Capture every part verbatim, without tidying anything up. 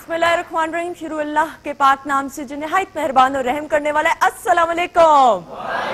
बिस्मिल्लाहिर्रहमानिर्रहीम, शुरू अल्लाह के पाक नाम से जो निहायत मेहरबान और रहम करने वाला है। अस्सलाम वालेकुम।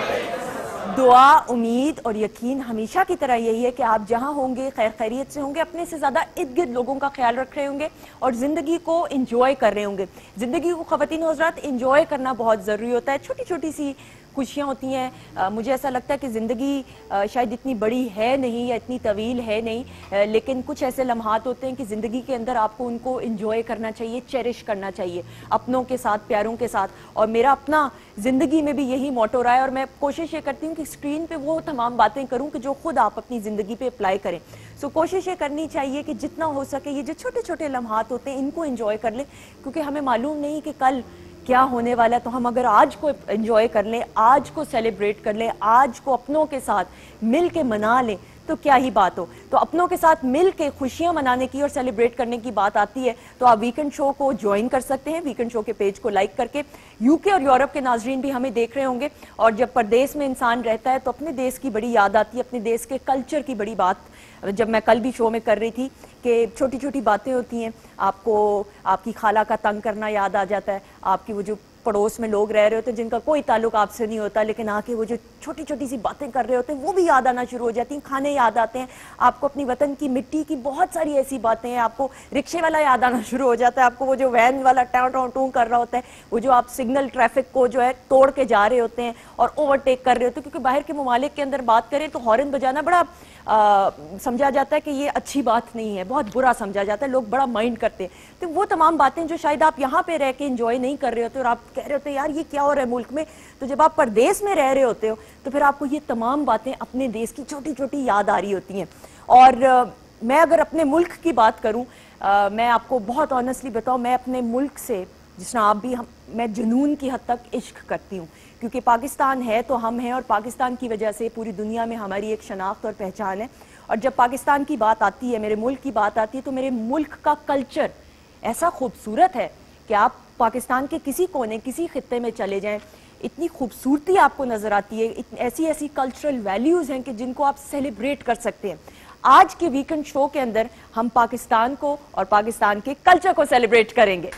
दुआ, उम्मीद और यकीन हमेशा की तरह यही है कि आप जहां होंगे खैर खैरियत से होंगे, अपने से ज्यादा इर्द गिर्द लोगों का ख्याल रख रहे होंगे और जिंदगी को इंजॉय कर रहे होंगे। जिंदगी को ख़वातीन और हज़रात इंजॉय करना बहुत जरूरी होता है। छोटी छोटी सी खुशियाँ होती हैं। मुझे ऐसा लगता है कि ज़िंदगी शायद इतनी बड़ी है नहीं या इतनी तवील है नहीं, आ, लेकिन कुछ ऐसे लम्हात होते हैं कि ज़िंदगी के अंदर आपको उनको इंजॉय करना चाहिए, चेरिश करना चाहिए अपनों के साथ, प्यारों के साथ। और मेरा अपना ज़िंदगी में भी यही मोटो रहा है और मैं कोशिश ये करती हूँ कि स्क्रीन पे वो तमाम बातें करूँ कि जो खुद आप अपनी ज़िंदगी पे अप्लाई करें। सो कोशिश ये करनी चाहिए कि जितना हो सके ये जो छोटे छोटे लम्हात होते हैं इनको इंजॉय कर लें, क्योंकि हमें मालूम नहीं कि कल क्या होने वाला है। तो हम अगर आज को एंजॉय कर लें, आज को सेलिब्रेट कर लें, आज को अपनों के साथ मिल के मना लें तो क्या ही बात हो। तो अपनों के साथ मिल के खुशियां मनाने की और सेलिब्रेट करने की बात आती है तो आप वीकेंड शो को ज्वाइन कर सकते हैं। वीकेंड शो के पेज को लाइक करके यूके और यूरोप के नाजरीन भी हमें देख रहे होंगे। और जब परदेश में इंसान रहता है तो अपने देश की बड़ी याद आती है, अपने देश के कल्चर की बड़ी बात। जब मैं कल भी शो में कर रही थी कि छोटी छोटी बातें होती हैं, आपको आपकी खाला का तंग करना याद आ जाता है, आपकी वो जो पड़ोस में लोग रह रहे होते हैं जिनका कोई ताल्लुक आपसे नहीं होता, लेकिन आके वो जो छोटी छोटी सी बातें कर रहे होते हैं वो भी याद आना शुरू हो जाती हैं। खाने याद आते हैं, आपको अपनी वतन की मिट्टी की बहुत सारी ऐसी बातें हैं। आपको रिक्शे वाला याद आना शुरू हो जाता है, आपको वो जो वैन वाला टाँ टाँ टूँ कर रहा होता है, वो जो आप सिग्नल ट्रैफिक को जो है तोड़ के जा रहे होते हैं और ओवरटेक कर रहे होते हैं। क्योंकि बाहर के ममालिक के अंदर बात करें तो हॉर्न बजाना बड़ा आ, समझा जाता है कि ये अच्छी बात नहीं है, बहुत बुरा समझा जाता है, लोग बड़ा माइंड करते हैं। तो वो तमाम बातें जो शायद आप यहाँ पे रह के एंजॉय नहीं कर रहे होते और आप कह रहे होते यार ये क्या हो रहा है मुल्क में, तो जब आप परदेश में रह रहे होते हो तो फिर आपको ये तमाम बातें अपने देश की छोटी छोटी याद आ रही होती हैं। और आ, मैं अगर अपने मुल्क की बात करूँ, मैं आपको बहुत ऑनेस्टली बताऊँ, मैं अपने मुल्क से जिस तरह आप भी हम मैं जुनून की हद तक इश्क करती हूँ, क्योंकि पाकिस्तान है तो हम हैं और पाकिस्तान की वजह से पूरी दुनिया में हमारी एक शनाख्त और पहचान है। और जब पाकिस्तान की बात आती है, मेरे मुल्क की बात आती है, तो मेरे मुल्क का कल्चर ऐसा खूबसूरत है कि आप पाकिस्तान के किसी कोने, किसी खित्ते में चले जाएं, इतनी खूबसूरती आपको नजर आती है। ऐसी ऐसी कल्चरल वैल्यूज हैं कि जिनको आप सेलिब्रेट कर सकते हैं। आज के वीकेंड शो के अंदर हम पाकिस्तान को और पाकिस्तान के कल्चर को सेलिब्रेट करेंगे।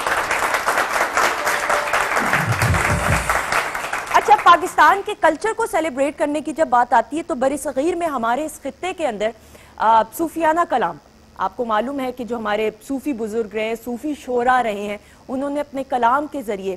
अच्छा, पाकिस्तान के कल्चर को सेलिब्रेट करने की जब बात आती है तो बड़े सगीर में हमारे इस खित्ते के अंदर सूफियाना कलाम, आपको मालूम है कि जो हमारे सूफी बुजुर्ग रहे हैं, सूफी शोरा रहे हैं, उन्होंने अपने कलाम के जरिए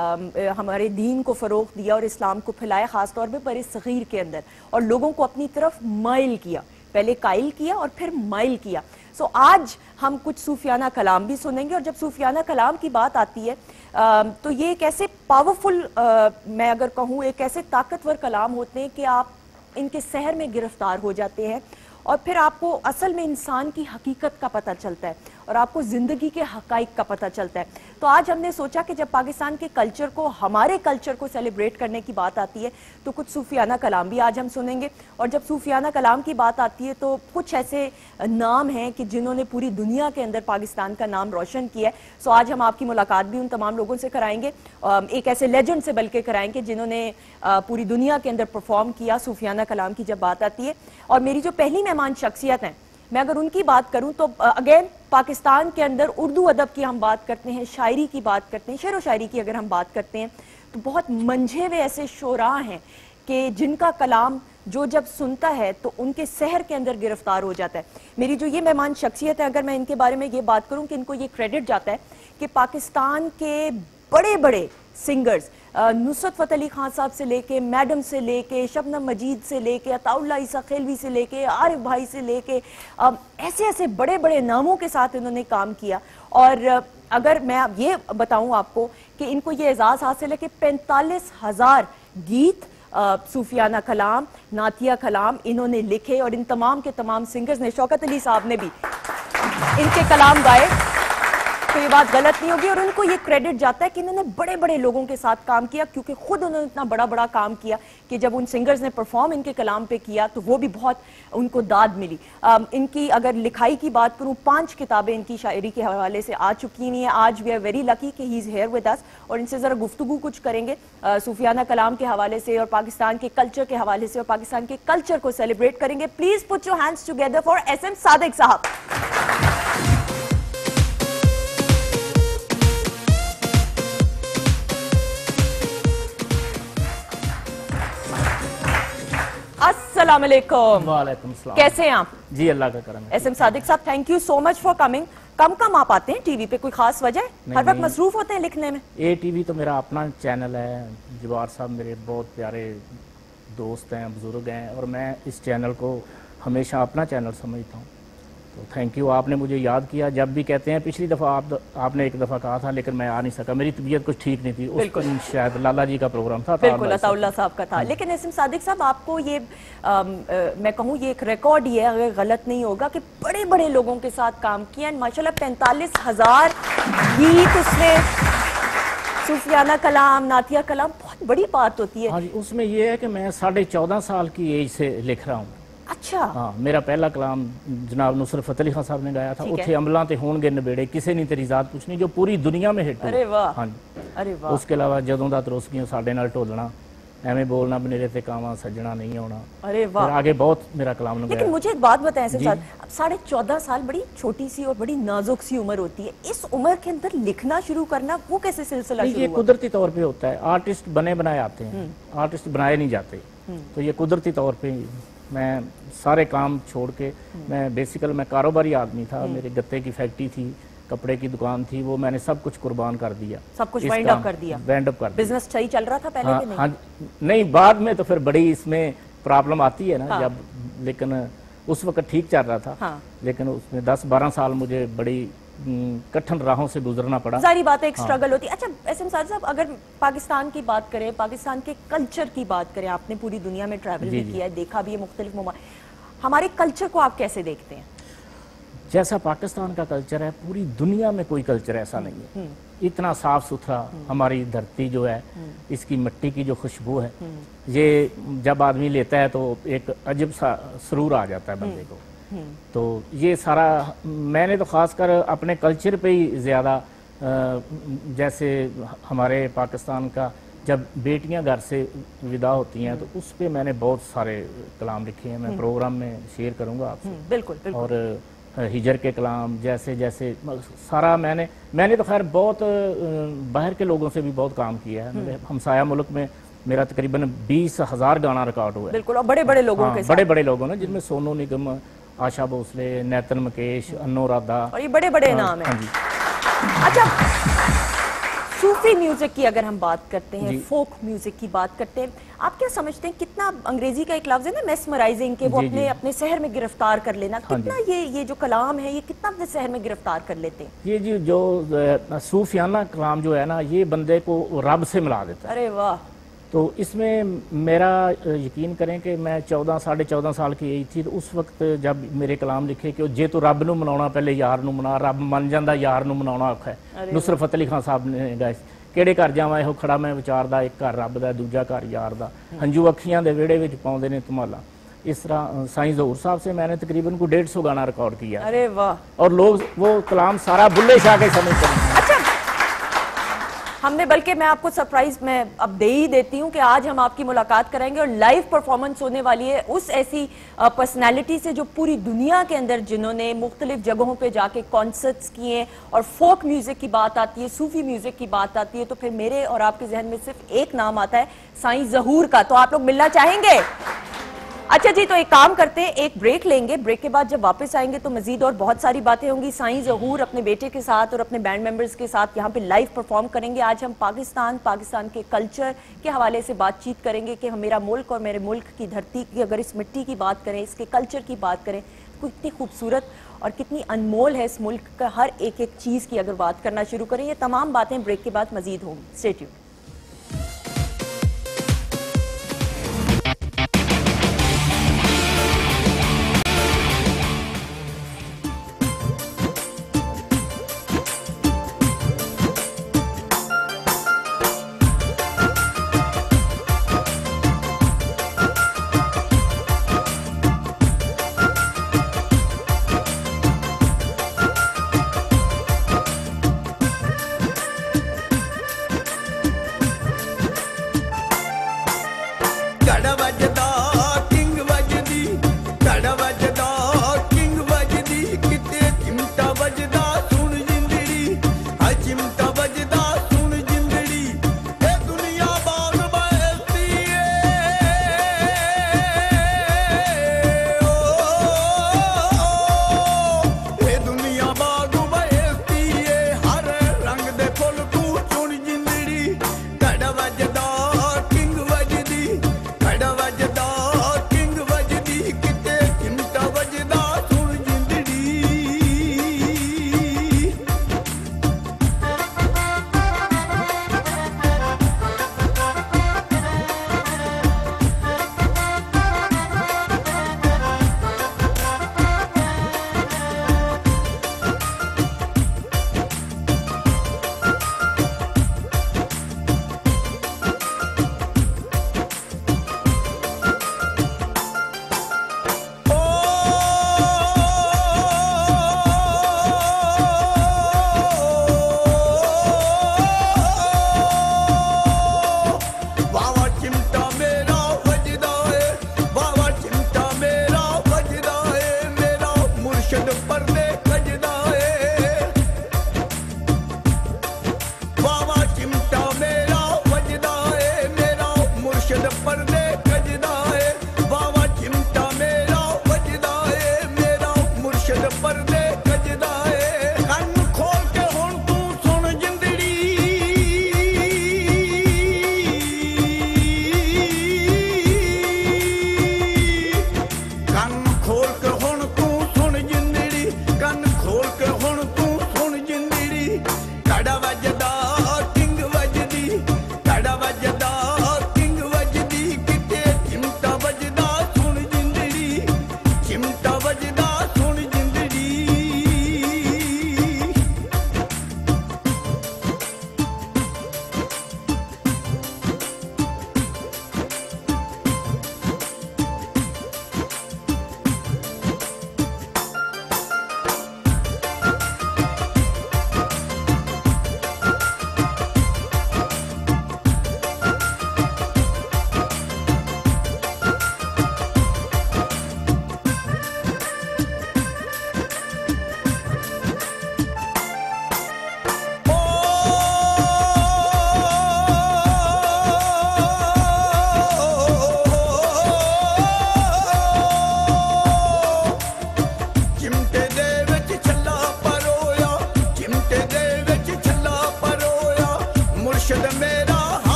हमारे दीन को फ़रोग़ दिया और इस्लाम को फैलाया, ख़ासतौर पर बड़े सगीर के अंदर, और लोगों को अपनी तरफ माइल किया, पहले कायल किया और फिर माइल किया। सो so, आज हम कुछ सूफियाना कलाम भी सुनेंगे। और जब सूफियाना कलाम की बात आती है आ, तो ये एक ऐसे पावरफुल, मैं अगर कहूँ एक ऐसे ताकतवर कलाम होते हैं कि आप इनके सहर में गिरफ्तार हो जाते हैं और फिर आपको असल में इंसान की हकीकत का पता चलता है और आपको ज़िंदगी के हकाइक का पता चलता है। तो आज हमने सोचा कि जब पाकिस्तान के कल्चर को, हमारे कल्चर को सेलिब्रेट करने की बात आती है तो कुछ सूफियाना कलाम भी आज हम सुनेंगे। और जब सूफियाना कलाम की बात आती है तो कुछ ऐसे नाम हैं कि जिन्होंने पूरी दुनिया के अंदर पाकिस्तान का नाम रोशन किया है। सो आज हम आपकी मुलाकात भी उन तमाम लोगों से कराएंगे, एक ऐसे लेजेंड से बल्कि कराएंगे जिन्होंने पूरी दुनिया के अंदर परफॉर्म किया सूफियाना कलाम की जब बात आती है। और मेरी जो पहली मेहमान शख्सियत हैं, मैं अगर उनकी बात करूं तो अगेन पाकिस्तान के अंदर उर्दू अदब की हम बात करते हैं, शायरी की बात करते हैं, शेर व शायरी की अगर हम बात करते हैं तो बहुत मंझे हुए ऐसे शोरा हैं कि जिनका कलाम जो जब सुनता है तो उनके सहर के अंदर गिरफ्तार हो जाता है। मेरी जो ये मेहमान शख्सियत है, अगर मैं इनके बारे में ये बात करूं कि इनको ये क्रेडिट जाता है कि पाकिस्तान के बड़े बड़े सिंगर्स, नुसरत फ़तेह अली खान साहब से लेके, मैडम से लेके, शबनम मजीद से लेके, अताउल्लाह ईसा खेलवी से लेके, आरिफ भाई से लेके, ऐसे ऐसे बड़े बड़े नामों के साथ इन्होंने काम किया। और अगर मैं ये बताऊं आपको कि इनको ये एजाज़ हासिल है कि पैंतालीस हजार गीत, सूफियाना कलाम, नातिया कलाम इन्होंने लिखे और इन तमाम के तमाम सिंगर्स ने, शौकत अली साहब ने भी इनके कलाम गाए, तो ये बात गलत नहीं होगी। और उनको ये क्रेडिट जाता है कि इन्होंने बड़े बड़े लोगों के साथ काम किया, क्योंकि खुद उन्होंने इतना बड़ा बड़ा काम किया कि जब उन सिंगर्स ने परफॉर्म इनके कलाम पे किया तो वो भी बहुत उनको दाद मिली। आ, इनकी अगर लिखाई की बात करूं, पांच किताबें इनकी शायरी के हवाले से आ चुकी हैं। आज वी आर वेरी लकी कि he is here with us और इनसे जरा गुफ्तगू कुछ करेंगे सूफियाना कलाम के हवाले से और पाकिस्तान के कल्चर के हवाले से, और पाकिस्तान के कल्चर को सेलिब्रेट करेंगे। Please put your hands together for S M Sadiq साहब। अस्सलाम वालेकुम। वालेकुम सलाम। कैसे हैं आप? जी अल्लाह का करम है। एस एम सादिक साहब, thank you so much for coming. Come come आप आते हैं टीवी पे, कोई खास वजह है? हर वक्त मसरूफ होते हैं लिखने में? ए टीवी तो मेरा अपना चैनल है। जवार साहब मेरे बहुत प्यारे दोस्त हैं, बुजुर्ग हैं, और मैं इस चैनल को हमेशा अपना चैनल समझता हूँ। तो थैंक यू, आपने मुझे याद किया। जब भी कहते हैं, पिछली दफ़ा आप आपने एक दफ़ा कहा था लेकिन मैं आ नहीं सका, मेरी तबीयत कुछ ठीक नहीं थी। उस दिन शायद लाला जी का प्रोग्राम था, बिल्कुल अताउल्लाह साहब का था। लेकिन एस एम सादिक साहब, आपको ये आ, आ, मैं कहूँ ये एक रिकॉर्ड ही है, अगर गलत नहीं होगा, कि बड़े बड़े लोगों के साथ काम किया। माशाल्लाह पैंतालीस हजार गीत उसमें, सूफियाना कलाम, नातिया कलाम, बहुत बड़ी बात होती है। हाँ जी, उसमें ये है कि मैं साढ़े चौदह साल की एज से लिख रहा हूँ। अच्छा। हाँ, मेरा पहला कलाम जनाब नुसरत फतेह अली खान साहब ने गाया था, उठे अमला ते होणगे नबेड़े किसे नहीं तेरी जात पूछनी, जो पूरी दुनिया में हिट हुई। अरे वाह। हाँ जी, अरे वाह। उसके अलावा जदों दा तरोस गईं साडे नाल ढोलना, एवें बोलना बनेरे ते कावां सज्जणा नहीं आउणा। अरे वाह। आगे बहुत मेरा कलाम ने। लेकिन मुझे एक बात बताएं सर, अब साढ़े चौदह साल बड़ी छोटी सी और बड़ी नाजुक सी उम्र होती है, इस उम्र के अंदर लिखना शुरू करना, वो कैसे सिलसिला शुरू हुआ? ये कुदरती तौर पे होता है। आर्टिस्ट बने बनाए आते हैं, आर्टिस्ट बनाए नहीं जाते। तो ये कुदरती तौर पे मैं सारे काम छोड़ के, मैं बेसिकल मैं कारोबारी आदमी था, मेरे गत्ते की फैक्ट्री थी, कपड़े की दुकान थी, वो मैंने सब कुछ कुर्बान कर दिया। सब कुछ वाइंड अप कर दिया? वाइंड अप कर दिया। बिजनेस सही चल रहा था पहले? हाँ, कि नहीं? हाँ, नहीं, बाद में तो फिर बड़ी इसमें प्रॉब्लम आती है ना। हाँ। जब, लेकिन उस वक्त ठीक चल रहा था। हाँ। लेकिन उसमें दस बारह साल मुझे बड़ी कठिन राहों से गुजरना पड़ा। सारी बातें एक स्ट्रगल होती है। अच्छा एस एम सादिक साहब, अगर पाकिस्तान की बात करें, पाकिस्तान के कल्चर की बात करें, आपने पूरी दुनिया में ट्रैवल भी किया है, देखा भी है मुख्तलिफ मुमालिक, हमारे कल्चर को आप कैसे देखते हैं? जैसा पाकिस्तान का कल्चर है, पूरी दुनिया में कोई कल्चर ऐसा नहीं है। इतना साफ सुथरा हमारी धरती जो है, इसकी मिट्टी की जो खुशबू है, ये जब आदमी लेता है तो एक अजब सा सुरूर आ जाता है बंदे को। तो ये सारा मैंने तो खासकर अपने कल्चर पे ही ज़्यादा, जैसे हमारे पाकिस्तान का जब बेटियां घर से विदा होती हैं, तो उस पे मैंने बहुत सारे कलाम लिखे हैं। मैं प्रोग्राम में शेयर करूंगा आपसे। बिल्कुल, बिल्कुल। और हिजर के कलाम, जैसे जैसे सारा मैंने मैंने तो खैर बहुत बाहर के लोगों से भी बहुत काम किया है। हमसाया मुल्क में मेरा तकरीबन बीस हजार गाना रिकॉर्ड हुआ है। बिल्कुल, और बड़े बड़े लोगों हाँ, के साथ। बड़े बड़े लोगों ने, जिनमें सोनू निगम, आशा भोसले, नैतन मुकेश, अन्नो राधा, और ये बड़े बड़े नाम हैं। अच्छा, सूफी म्यूजिक की अगर हम बात करते हैं, फोक म्यूजिक की बात करते हैं, आप क्या समझते हैं कितना, अंग्रेजी का एक लफ्ज है ना मेस्मराइजिंग, के वो अपने अपने शहर में गिरफ्तार कर लेना, कितना ये ये जो कलाम है ये कितना अपने शहर में गिरफ्तार कर लेते हैं? ये जी जो सूफियाना कलाम जो है ना, ये बंदे को रब से मिला देता है। अरे वाह। तो इसमें मेरा यकीन करें कि मैं चौदह साढ़े चौदह साल की एज थी, तो उस वक्त जब मेरे कलाम लिखे कि जे तो रब नूं मनाउणा पहले यार नूं मना, रब मन जांदा यार नूं मनाउणा औखा है। नुसरत फतेह अली खान साहब ने गाए, ਕਿਹੜੇ ਘਰ ਜਾਵਾਂ ਇਹੋ ਖੜਾ ਮੈਂ ਵਿਚਾਰਦਾ, ਇੱਕ ਘਰ ਰੱਬ ਦਾ ਦੂਜਾ ਘਰ ਯਾਰ ਦਾ, ਹੰਝੂ ਅੱਖੀਆਂ ਦੇ ਵਿਹੜੇ ਵਿੱਚ ਪਾਉਂਦੇ ਨੇ ਧਮਾਲਾ। इस तरह साईं ज़हूर साहब से मैंने तकरीबन को डेढ़ सौ गाना रिकॉर्ड किया। अरे वाह। और लोग वो कलाम सारा बुल्ले शाह के समझते हैं। अच्छा, हमने, बल्कि मैं आपको सरप्राइज मैं अब दे ही देती हूँ कि आज हम आपकी मुलाकात कराएंगे और लाइव परफॉर्मेंस होने वाली है उस ऐसी पर्सनैलिटी से जो पूरी दुनिया के अंदर, जिन्होंने मुख्तलिफ जगहों पे जाके कॉन्सर्ट्स किए, और फोक म्यूजिक की बात आती है, सूफी म्यूजिक की बात आती है, तो फिर मेरे और आपके जहन में सिर्फ एक नाम आता है, साईं ज़हूर का। तो आप लोग मिलना चाहेंगे? अच्छा जी, तो एक काम करते हैं, एक ब्रेक लेंगे, ब्रेक के बाद जब वापस आएंगे तो मजीद और बहुत सारी बातें होंगी। साईं ज़हूर अपने बेटे के साथ और अपने बैंड मेंबर्स के साथ यहाँ पे लाइव परफॉर्म करेंगे। आज हम पाकिस्तान पाकिस्तान के कल्चर के हवाले से बातचीत करेंगे कि हम, मेरा मुल्क और मेरे मुल्क की धरती की, अगर इस मिट्टी की बात करें, इसके कल्चर की बात करें, तो कितनी खूबसूरत और कितनी अनमोल है इस मुल्क का हर एक एक चीज़ की अगर बात करना शुरू करें। ये तमाम बातें ब्रेक के बाद मजीद होंगी। Stay tuned.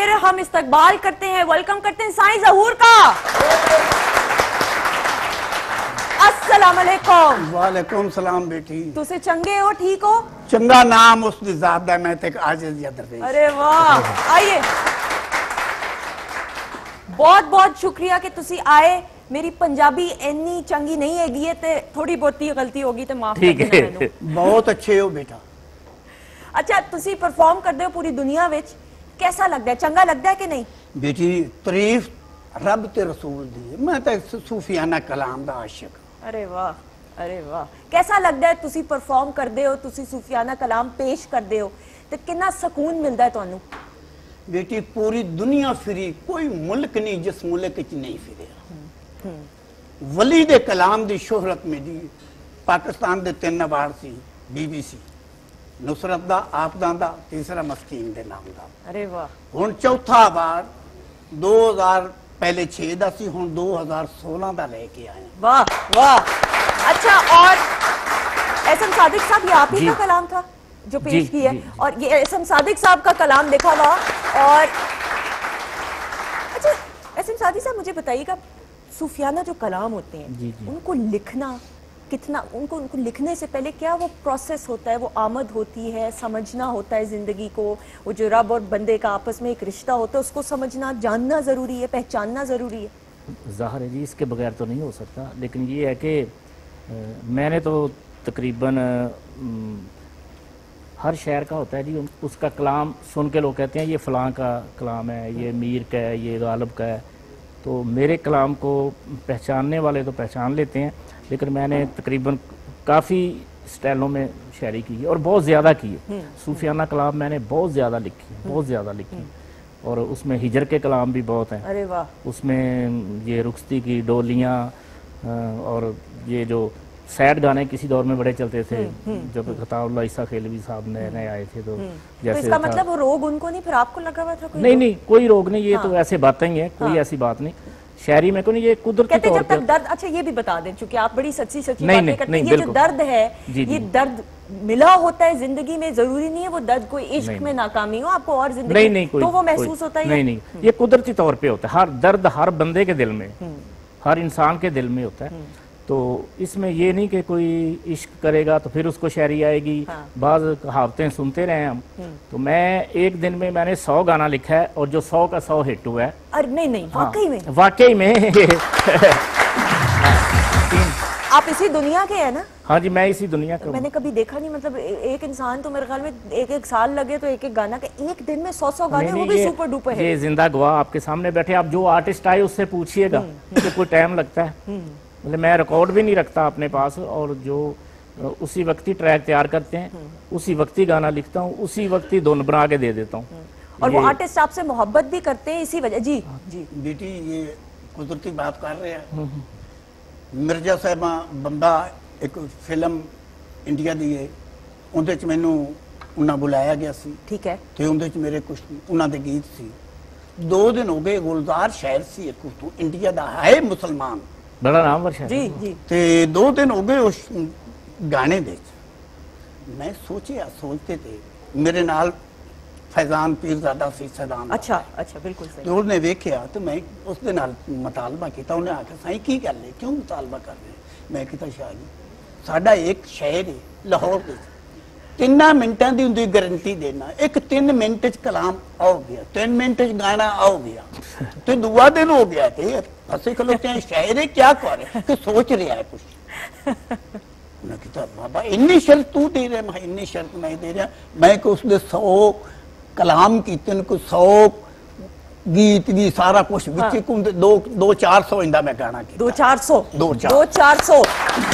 फिर हम इस्तकबाल करते हैं, वेलकम करते हैं साईं ज़हूर का। अस्सलाम वालेकुम। वालेकुम सलाम बेटी। तुसे चंगे हो, ठीक हो? चंगा नाम उसकी जात दा, मैं ते आजिज़ या दरवेश। अरे वाह, आइए। बहुत बहुत शुक्रिया कि तुसी आए। मेरी पंजाबी इन्नी चंगी नहीं हैगी है ते थोड़ी बहुती गलती होगी तो माफ कर देना मैनू। बहुत अच्छे हो बेटा। अच्छा, तुसी परफॉर्म करते हो पूरी दुनिया विच, कैसा लगता है? चंगा लगता है कि नहीं? बेटी तारीफ रब ते रसूल दी, मैं तो सूफियाना कलाम दा आशिक। अरे वाह, अरे वाह। कैसा लगता है तुसी परफॉर्म करते हो, तुसी सूफियाना कलाम पेश करते हो ते कितना सुकून मिलता है तुहानू? बेटी पूरी दुनिया फिरी, कोई मुल्क नहीं जिस मुल्क च नहीं फिरिया। वली दे कलाम दी शोहरत मिली। पाकिस्तान दे तीन अवार्ड सी, बीबीसी, नुसरत दा, आपदा दा, तीसरा मस्कीन दे नाम दा। अरे वाह। हुण चौथा अवार्ड दो हजार पहले छे दा सी, हुण दो हजार सोलह दा लेके आए। वाह वाह। अच्छा, और एहसन सादिक साहब, ये आप ही का कलाम था जो पेश किया है? और ये एहसन सादिक साहब का कलाम देखा हुआ। और अच्छा एहसन सादिक साहब, मुझे बताइएगा, सूफियाना जो कलाम होते हैं जी, जी। उनको लिखना कितना, उनको उनको लिखने से पहले क्या वो प्रोसेस होता है, वो आमद होती है, समझना होता है जिंदगी को, वो जो रब और बंदे का आपस में एक रिश्ता होता है उसको समझना, जानना जरूरी है, पहचानना जरूरी है? ज़ाहिर है जी, इसके बगैर तो नहीं हो सकता। लेकिन ये है कि मैंने तो तकरीबन हर शहर का होता है जी, उसका कलाम सुन के लोग कहते हैं ये फ़लाँ का कलाम है, ये मीर का है, ये गालिब का है। तो मेरे कलाम को पहचानने वाले तो पहचान लेते हैं, लेकिन मैंने तकरीबन काफ़ी स्टाइलों में शायरी की है और बहुत ज़्यादा की है। सूफियाना कलाम मैंने बहुत ज़्यादा लिखी है, बहुत ज़्यादा लिखी है। और उसमें हिजर के कलाम भी बहुत हैं। अरे वाह। उसमें ये रुखसती की डोलियाँ और ये जो सैड गाने किसी दौर में बड़े चलते थे, जब खताउल्लाह ईसा खेलवी साहब नए नए आए थे। तो जैसे तो इसका मतलब वो रोग उनको नहीं, फिर आपको लगा हुआ था कोई? नहीं नहीं, कोई रोग नहीं, ये हाँ। तो ऐसे बातें ही है, कोई हाँ। ऐसी बात नहीं शायरी में को नहीं, ये कुदरती तौर पे दर्द। अच्छा, ये भी बता दें, चूंकि आप बड़ी सच्ची सच्ची नहीं, बातें नहीं, करते नहीं, हैं, ये जो दर्द है, जी, ये जी। दर्द मिला होता है जिंदगी में, जरूरी नहीं है वो दर्द कोई इश्क में नाकामी हो आपको और जिंदगी नहीं, नहीं, तो वो महसूस होता है। नहीं नहीं, ये कुदरती तौर पे होता है। हर दर्द हर बंदे के दिल में, हर इंसान के दिल में होता है। तो इसमें ये नहीं कि कोई इश्क करेगा तो फिर उसको शायरी आएगी। हाँ। बाज़ कहावतें सुनते रहे हम। तो मैं एक दिन में मैंने सौ गाना लिखा है और जो सौ का सौ हिट हुआ है। अरे नहीं नहीं, वाकई में? वाकई में। आप इसी दुनिया के हैं ना? हाँ जी, मैं इसी दुनिया का। मैंने कभी देखा नहीं, मतलब एक इंसान तो मेरे ख्याल में एक एक साल लगे तो एक एक गाना के, एक दिन में सौ सौ गाने, वो भी सुपर डुपर है। ये जिंदा गवाह आपके सामने बैठे, आप जो आर्टिस्ट आए उससे पूछिएगा तो कोई टाइम लगता है। मतलब मैं रिकॉर्ड भी नहीं रखता अपने पास, और जो उसी वक्त ही ट्रैक तैयार करते हैं, उसी वक्त ही गाना लिखता हूँ, उसी वक्त ही धुन बना के दे देता हूँ। और वो आर्टिस्ट आपसे मोहब्बत भी करते हैं इसी वजह। जी जी बेटी, ये कुदरती बात कर रहे हैं। मिर्जा साहिबा बंदा एक फिल्म इंडिया दी है, उहदे च मैनू उन्हें बुलाया गया सी। ठीक है। ते उहदे च मेरे कुछ उन्होंने गीत सी। दो दिन हो गए, गुलजार शायर सी एक तो इंडिया दा है, मुसलमान, बड़ा नाम वर्षा जी जी। ते दो दिन हो गए उस गाने दे। मैं सोचिया सोचते थे, मेरे नाल फैजान पीरजादा सी सदान। अच्छा अच्छा, बिल्कुल सही। तो उन्हें वेख्या तो मैं उस दे नाल मुतालबा किया। उन्हें आखिया साईं की गल है, क्यों मुतालबा कर रहे? मैं किया शायरी साडा एक शहर है लाहौर के, तिना मिनटां दी उनकी गारंटी देना, एक तीन मिनट च कलाम आओ गया, तीन मिनट च गाना आओ गया। तो दुआ दिन हो गया थे फंसे खलोते हैं, शायरी क्या कर कि सोच रहा है कुछ। उन्हें कहा बाबा इन्नी शर्त तू दे रहा, मैं इन्नी शर्त मैं दे रहा। मैं को उसने सौ कलाम कीते, को सौ गीत भी सारा कुछ हाँ। दो दो चार सौ इंदा मैं गाना किया। दो चार सौ दो चार दो चार सौ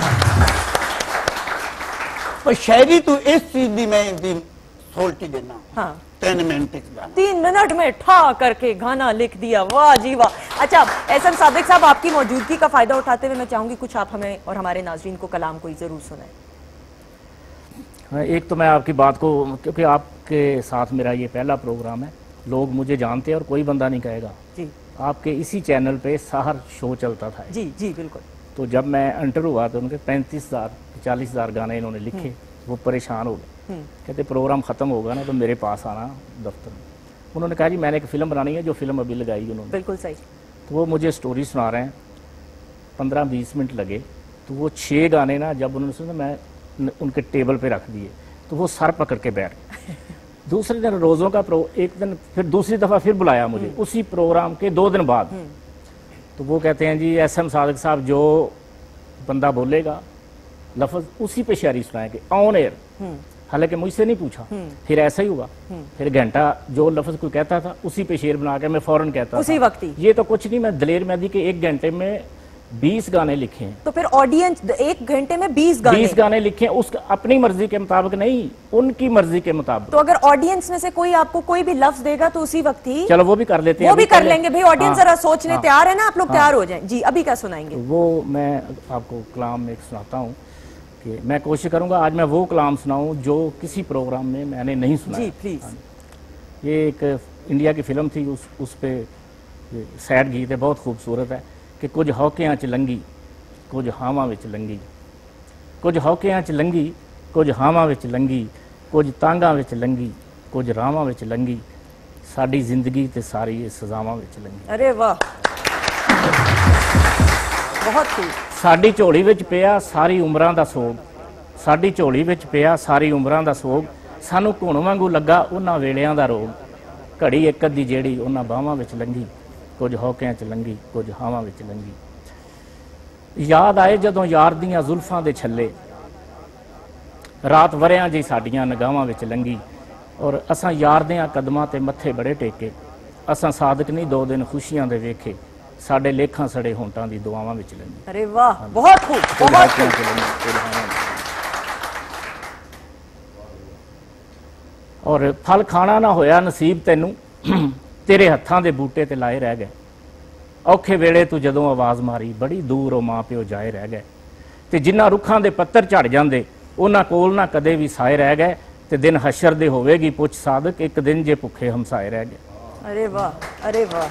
पर शायरी तो इस चीज की मैं सोल्टी देना। हाँ। तीन मिनट गाना, तीन मिनट में ठा करके गाना लिख दिया, वाह जी वाह। अच्छा एहसन सादिक साहब, आपकी मौजूदगी का फायदा उठाते हुए मैं चाहूंगी कुछ आप हमें और हमारे नाजरीन को कलाम कोई जरूर सुनाएं। हाँ, एक तो मैं आपकी बात को, क्योंकि आपके साथ मेरा ये पहला प्रोग्राम है, लोग मुझे जानते हैं और कोई बंदा नहीं कहेगा जी। आपके इसी चैनल पे सहर शो चलता था जी जी बिल्कुल। तो जब मैं एंटर हुआ तो उनके पैंतीस हजार चालीस हजार गाने इन्होंने लिखे, वो परेशान हो गए, कहते प्रोग्राम खत्म होगा ना तो मेरे पास आना दफ्तर में। उन्होंने कहा जी मैंने एक फ़िल्म बनानी है, जो फिल्म अभी लगाई उन्होंने। बिल्कुल सही। तो वो मुझे स्टोरी सुना रहे हैं, पंद्रह बीस मिनट लगे। तो वो छः गाने ना जब उन्होंने सुना, मैं उनके टेबल पे रख दिए, तो वो सर पकड़ के बैठ गए। दूसरे दिन रोज़ों का प्रो एक दिन फिर दूसरी दफ़ा फिर बुलाया मुझे उसी प्रोग्राम के दो दिन बाद। तो वो कहते हैं जी एस एम सादिक साहब जो बंदा बोलेगा लफ्ज़ उसी पे शायरी सुनाएंगे ऑन एयर। हालांकि मुझसे नहीं पूछा, फिर ऐसा ही हुआ। फिर घंटा जो लफ्ज़ कोई कहता था उसी पे शेर बना के मैं फौरन कहता उसी था। वक्त ही। ये तो कुछ नहीं, मैं दलेर मेहदी के एक घंटे में बीस गाने लिखे हैं। तो फिर ऑडियंस एक घंटे में बीस गाने बीस गाने लिखे हैं, उस अपनी मर्जी के मुताबिक नहीं, उनकी मर्जी के मुताबिक। तो अगर ऑडियंस में से कोई आपको कोई भी लफ्ज देगा तो उसी वक्त ही चलो वो भी कर लेते हैं, वो भी कर लेंगे भाई। ऑडियंस जरा सोचने हाँ, तैयार है ना, आप लोग हाँ, तैयार हो जाएं जी। अभी क्या सुनाएंगे? तो वो मैं आपको कलाम में एक सुनाता हूँ कि मैं कोशिश करूंगा आज मैं वो कलाम सुनाऊं जो किसी प्रोग्राम में मैंने नहीं सुना जी प्लीज। ये एक इंडिया की फिल्म थी, उस उस पे सैड गीत है, बहुत खूबसूरत है कि कुछ हौकियां च लंगी कुछ हावां विच लंगी, कुछ हौकियां च लंगी कुछ हावां विच लंगी, कुछ तांगां विच लंगी कुछ रावां विच लंगी, साडी जिंदगी ते सारी ये सजावां विच लंगी। अरे वाह, बहुत खूब। साडी झोली विच पिया सारी उमरां दा सोग, साडी झोली विच पिया सारी उमरां दा सोग, सानू घुण वांगू लगा उन्हां वेलियां दा रोग, घड़ी एक अद्धी जेड़ी उन्हां बाहां विच लंघी, कुछ हौकियां च लंघी कुछ हावां विच लंघी। याद आए जदों यार दियां जुल्फां दे छल्ले, रात वरियां जी साडियां निगाहां विच लंघी, और असां यार दियां कदमां ते मत्थे बड़े टेके, असां सादक नहीं दो दिन खुशियां दे वेखे, साडे लेखां सड़े होंटां दी दुआवां विच लंघी। अरे वाह, बहुत खूब, बहुत खूब। और फल खाना ना होया नसीब तैनू, तेरे हत्थां दे बूटे ते लाए रह गए, औखे वेले तू जदों आवाज़ मारी बड़ी दूर ओ मां प्यो जाए रह गए, ते जिन्ना रुखां दे पत्तर झड़ जांदे उन्हां कोल ना कदे भी साए रह गए, ते दिन हशर दे होवेगी पुछ सादक एक दिन जे भुखे हमसाए रह गए। अरे वाह, अरे वाह।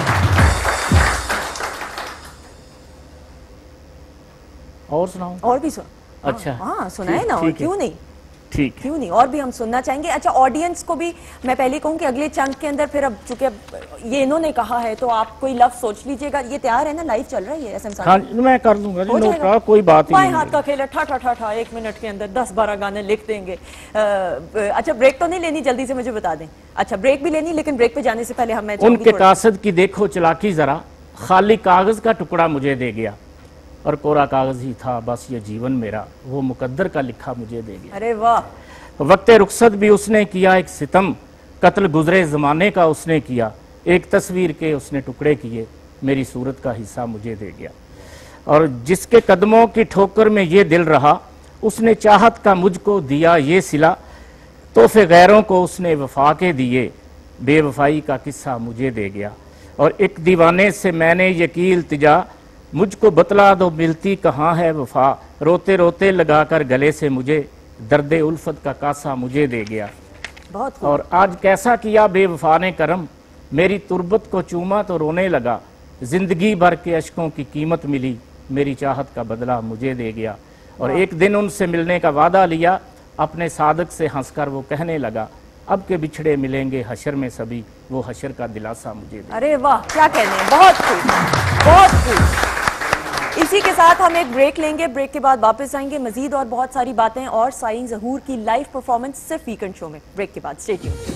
और सुनाओ? और भी सुन। अच्छा हाँ सुनाए ना, और क्यों नहीं, ठीक क्यों नहीं, और भी हम सुनना चाहेंगे। अच्छा ऑडियंस को भी मैं पहले कहूँ कि अगले चंक के अंदर फिर अब चूंकि ये इन्होंने कहा है तो आप कोई लफ्ज सोच लीजिएगा। ये तैयार है ना, लाइव चल रहा है ये एसएम साहब? हाँ मैं कर दूंगा जी, नो का कोई बात ही नहीं। नहीं। हाथ का खेल है, ठा ठा ठा ठा एक मिनट के अंदर दस बारह गाने लिख देंगे। अच्छा ब्रेक तो नहीं लेनी, जल्दी से मुझे बता दें। अच्छा ब्रेक भी लेनी, लेकिन ब्रेक पे जाने से पहले हम उनके कासद की देखो चलाकी जरा, खाली कागज का टुकड़ा मुझे दे गया, और कोरा कागज ही था बस ये जीवन मेरा, वो मुकद्दर का लिखा मुझे दे गया। अरे वाह। वक्ते रुखसत भी उसने किया एक सितम, कत्ल गुजरे जमाने का उसने किया, एक तस्वीर के उसने टुकड़े किए, मेरी सूरत का हिस्सा मुझे दे गया। और जिसके कदमों की ठोकर में ये दिल रहा, उसने चाहत का मुझको दिया ये सिला, तोहफे गैरों को उसने वफा के दिए, बेवफाई का किस्सा मुझे दे गया। और एक दीवाने से मैंने ये की इल्तिजा, मुझको बतला दो मिलती कहाँ है वफा, रोते रोते लगाकर गले से मुझे, दर्द उल्फत का कासा मुझे दे गया। बहुत और आज कैसा किया बेवफा ने करम, मेरी तुरबत को चूमा तो रोने लगा, जिंदगी भर के अशकों की कीमत मिली, मेरी चाहत का बदला मुझे दे गया। और एक दिन उनसे मिलने का वादा लिया, अपने सादक से हंसकर वो कहने लगा, अब के बिछड़े मिलेंगे हशर में सभी, वो हशर का दिलासा मुझे दे। अरे वाह, क्या कहने हैं, बहुत खूब, बहुत खूब। इसी के साथ हम एक ब्रेक लेंगे, ब्रेक के बाद वापस आएंगे, मजीद और बहुत सारी बातें और साईं ज़हूर की लाइव परफॉर्मेंस सिर्फ वीकेंड शो में। ब्रेक के बाद स्टे ट्यून्ड।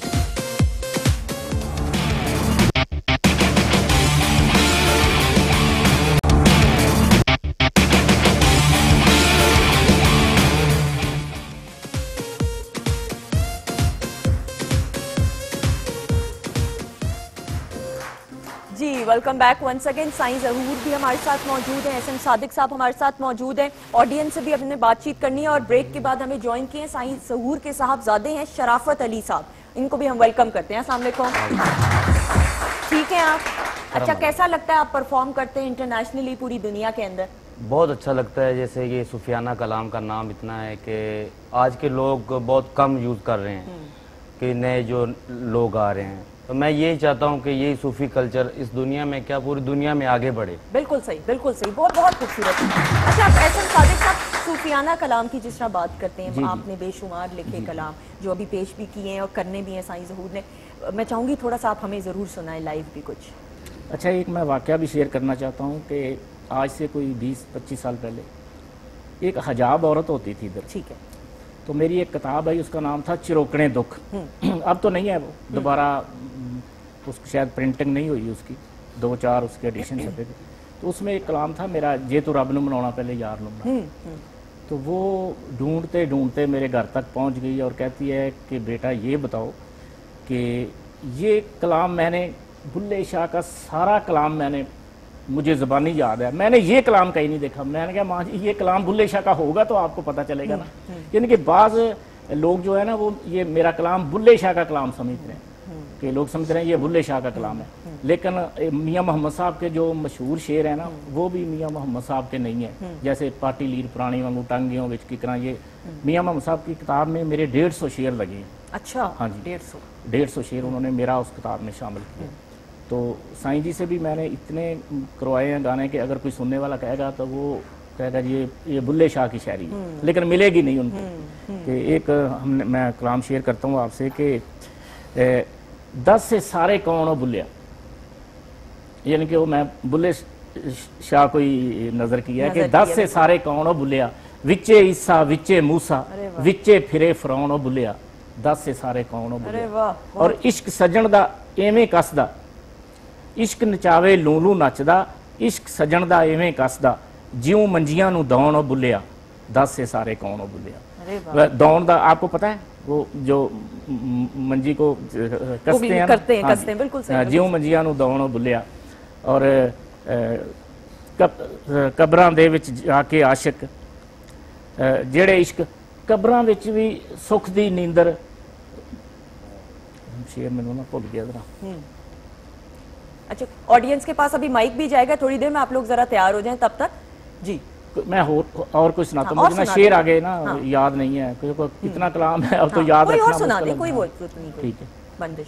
जी welcome back once again. Sai Zahoor भी हमारे साथ मौजूद हैं, एसएम सादिक साहब हमारे साथ मौजूद हैं, ऑडियंस से भी हमने बातचीत करनी है। और ब्रेक के बाद हमें ज्वाइन किए हैं साईं ज़हूर के साहबजादे हैं शराफत अली साहब, इनको भी हम वेलकम करते हैं। अस्सलाम वालेकुम। ठीक है आप? अच्छा कैसा लगता है आप परफॉर्म करते हैं इंटरनेशनली पूरी दुनिया के अंदर? बहुत अच्छा लगता है। जैसे ये सूफियाना कलाम का नाम इतना है कि आज के लोग बहुत कम यूज़ कर रहे हैं, कि नए जो लोग आ रहे हैं, तो मैं यही चाहता हूँ कि ये सूफी कल्चर इस दुनिया में क्या पूरी दुनिया में आगे बढ़े। बिल्कुल सही, बिल्कुल सही, बहुत बहुत खूबसूरत। अच्छा आप एसएम सादिक साहब सूफियाना कलाम की जिस तरह बात करते हैं, आपने बेशुमार लिखे कलाम जो अभी पेश भी किए हैं और करने भी हैं साईं ज़हूर ने, मैं चाहूंगी थोड़ा सा आप हमें जरूर सुनाएं लाइव भी कुछ। अच्छा, एक मैं वाकया भी शेयर करना चाहता हूँ कि आज से कोई बीस पच्चीस साल पहले एक हजाब औरत होती थी इधर। ठीक है। तो मेरी एक किताब है, उसका नाम था चिरोकने दुख। अब तो नहीं है वो, दोबारा उसकी शायद प्रिंटिंग नहीं हुई उसकी, दो चार उसके एडिशन छपे थे। तो उसमें एक कलाम था मेरा, जे तो रब नूं मनाउणा पहले यार नूं मनाउणा। तो वो ढूंढते ढूंढते मेरे घर तक पहुंच गई और कहती है कि बेटा ये बताओ कि ये कलाम मैंने बुल्ले शाह का सारा कलाम मैंने मुझे ज़बानी याद है, मैंने ये कलाम कहीं नहीं देखा। मैंने कहा माँ जी ये कलाम बुल्ले शाह का होगा तो आपको पता चलेगा ना। यानी कि बाज़ लोग जो है ना वो ये मेरा कलाम बुल्ले शाह का कलाम समझते हैं कि लोग समझ रहे हैं ये बुल्ले शाह का कलाम है, लेकिन मियाँ मोहम्मद साहब के जो मशहूर शेर है ना वो भी मियाँ मोहम्मद साहब के नहीं है। जैसे पाटी लीर पुरानी वांगू टांगियों विच की तरह, ये मियाँ मोहम्मद साहब की किताब में मेरे डेढ़ सौ शेर लगे हैं। अच्छा, हाँ जी, डेढ़ सौ डेढ़ सौ शेर उन्होंने मेरा उस किताब में शामिल किया। तो साईं जी से भी मैंने इतने करवाए हैं गाने के, अगर कोई सुनने वाला कहेगा तो वो कहेगा ये ये बुल्ले शाह की शायरी है, लेकिन मिलेगी नहीं उनको। कि एक हमने मैं कलाम शेयर करता हूँ आपसे कि दस से सारे कौन हो बुल्लिया, यानी कि वो मैं बुल्ले शाह को ही नजर किया है कि दस से सारे कौन हो बुल्लिया, विचे ईसा विचे मूसा विचे फिरे फरौन हो बुल्लिया, दस से सारे कौन हो बुल्लिया। और इश्क सजन दा एवें कसदा, इश्क नचावे लूलू नचदा, इश्क सजन दा एवें कसदा, जिਉਂ मंजियां नू दौण हो बुल्लिया, दस से सारे कौन हो बुल्लिया। दौण दा आपको पता है, वो जो मंजी को कसते हैं करते हैं, कसते हैं, बिल्कुल सही। जिਉਂ मंजियां नू दौण हो बुल्लिया। और कबरां दे विच जाके आशिक जेड़े इश्क कबरां विच भी सुख दी नींदर, शेर मैनू ना भुल गया जरा। अच्छा, ऑडियंस के पास अभी माइक भी जाएगा थोड़ी देर में, आप लोग जरा तैयार हो जाएं तब तक जी। मैं हो, और कुछ सुनाता हूँ, हाँ, मुझे ना शेर आगे ना हाँ। याद नहीं है, कितना कलाम है अब तो हाँ, याद कोई रखना और सुना दे, कोई वो ठीक है। बंदिश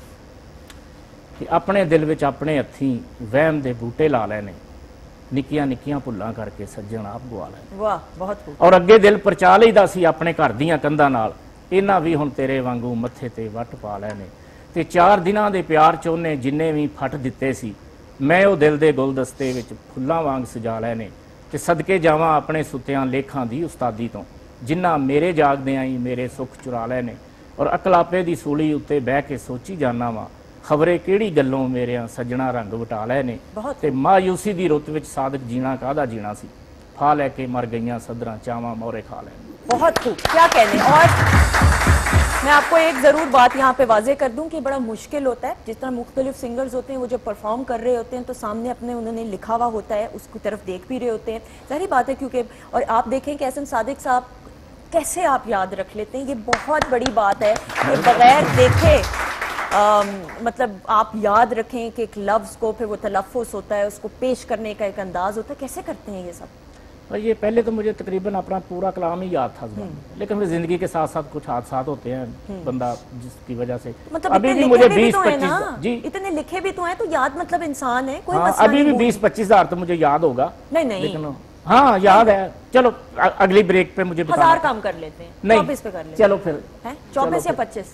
कि अपने दिल विच अपने हत्थी वहम दे बूटे ला लेने, निक्कियां निक्कियां भुल्लां करके सज्जण आप गवा लेने। वाह, बहुत खूब। और अगे दिल परचा लईदा सी अपने घर दीयां कंधां नाल, इन्हां भी हुण तेरे वांगू मत्थे ते वट पा लेने। ते चार दिनां दे प्यार च ओहने जिन्ने भी फट दित्ते सी, मैं ओ दिल दे गुलदस्ते विच फुल्लां वांग सजा लेने। ते सदके जावां अपने सुत्तियां लेखां दी उस्तादी तो, जिन्ना मेरे जागदियां ही मेरे सुख चुरा लेने। और अकलापे दी सूली उत्ते बह के सोची जाना वा, खबरे किहड़ी गल्लों मेरे सज्जणा रंग वटा लेने। ते मायूसी दी रुत विच सादक जीना काहदा जीना सी, फा लैके मर गईयां सदरां चावां मोरे खा लेने। बहुत खूब, क्या कहने। और मैं आपको एक ज़रूर बात यहाँ पे वाजे कर दूं कि बड़ा मुश्किल होता है, जिस तरह मुख्तलिफ सिंगर्स होते हैं वो जब परफॉर्म कर रहे होते हैं तो सामने अपने उन्होंने लिखा हुआ होता है, उसकी तरफ देख भी रहे होते हैं, ज़ाहिर बात है। क्योंकि और आप देखें कि एहसन सादिक साहब कैसे आप याद रख लेते हैं, ये बहुत बड़ी बात है कि बगैर देखे आ, मतलब आप याद रखें कि एक लफ्ज़ को फिर वो तलफ़्फ़ुज़ होता है, उसको पेश करने का एक अंदाज़ होता है, कैसे करते हैं ये सब? और ये पहले तो मुझे तकरीबन अपना पूरा कलाम ही याद था, लेकिन फिर जिंदगी के साथ साथ कुछ हादसा होते हैं बंदा जिसकी वजह से मतलब अभी भी मुझे बीस तो पच्चीस जी इतने लिखे भी तो हैं, तो याद मतलब इंसान है, कोई हाँ, मसला अभी नहीं। भी बीस पच्चीस हजार तो मुझे याद होगा। नहीं नहीं लेकिन हाँ याद है। चलो अगली ब्रेक पे मुझे हजार काम कर लेते हैं, नहीं चौबीस पे कर लेते चलो फिर चौबीस या पच्चीस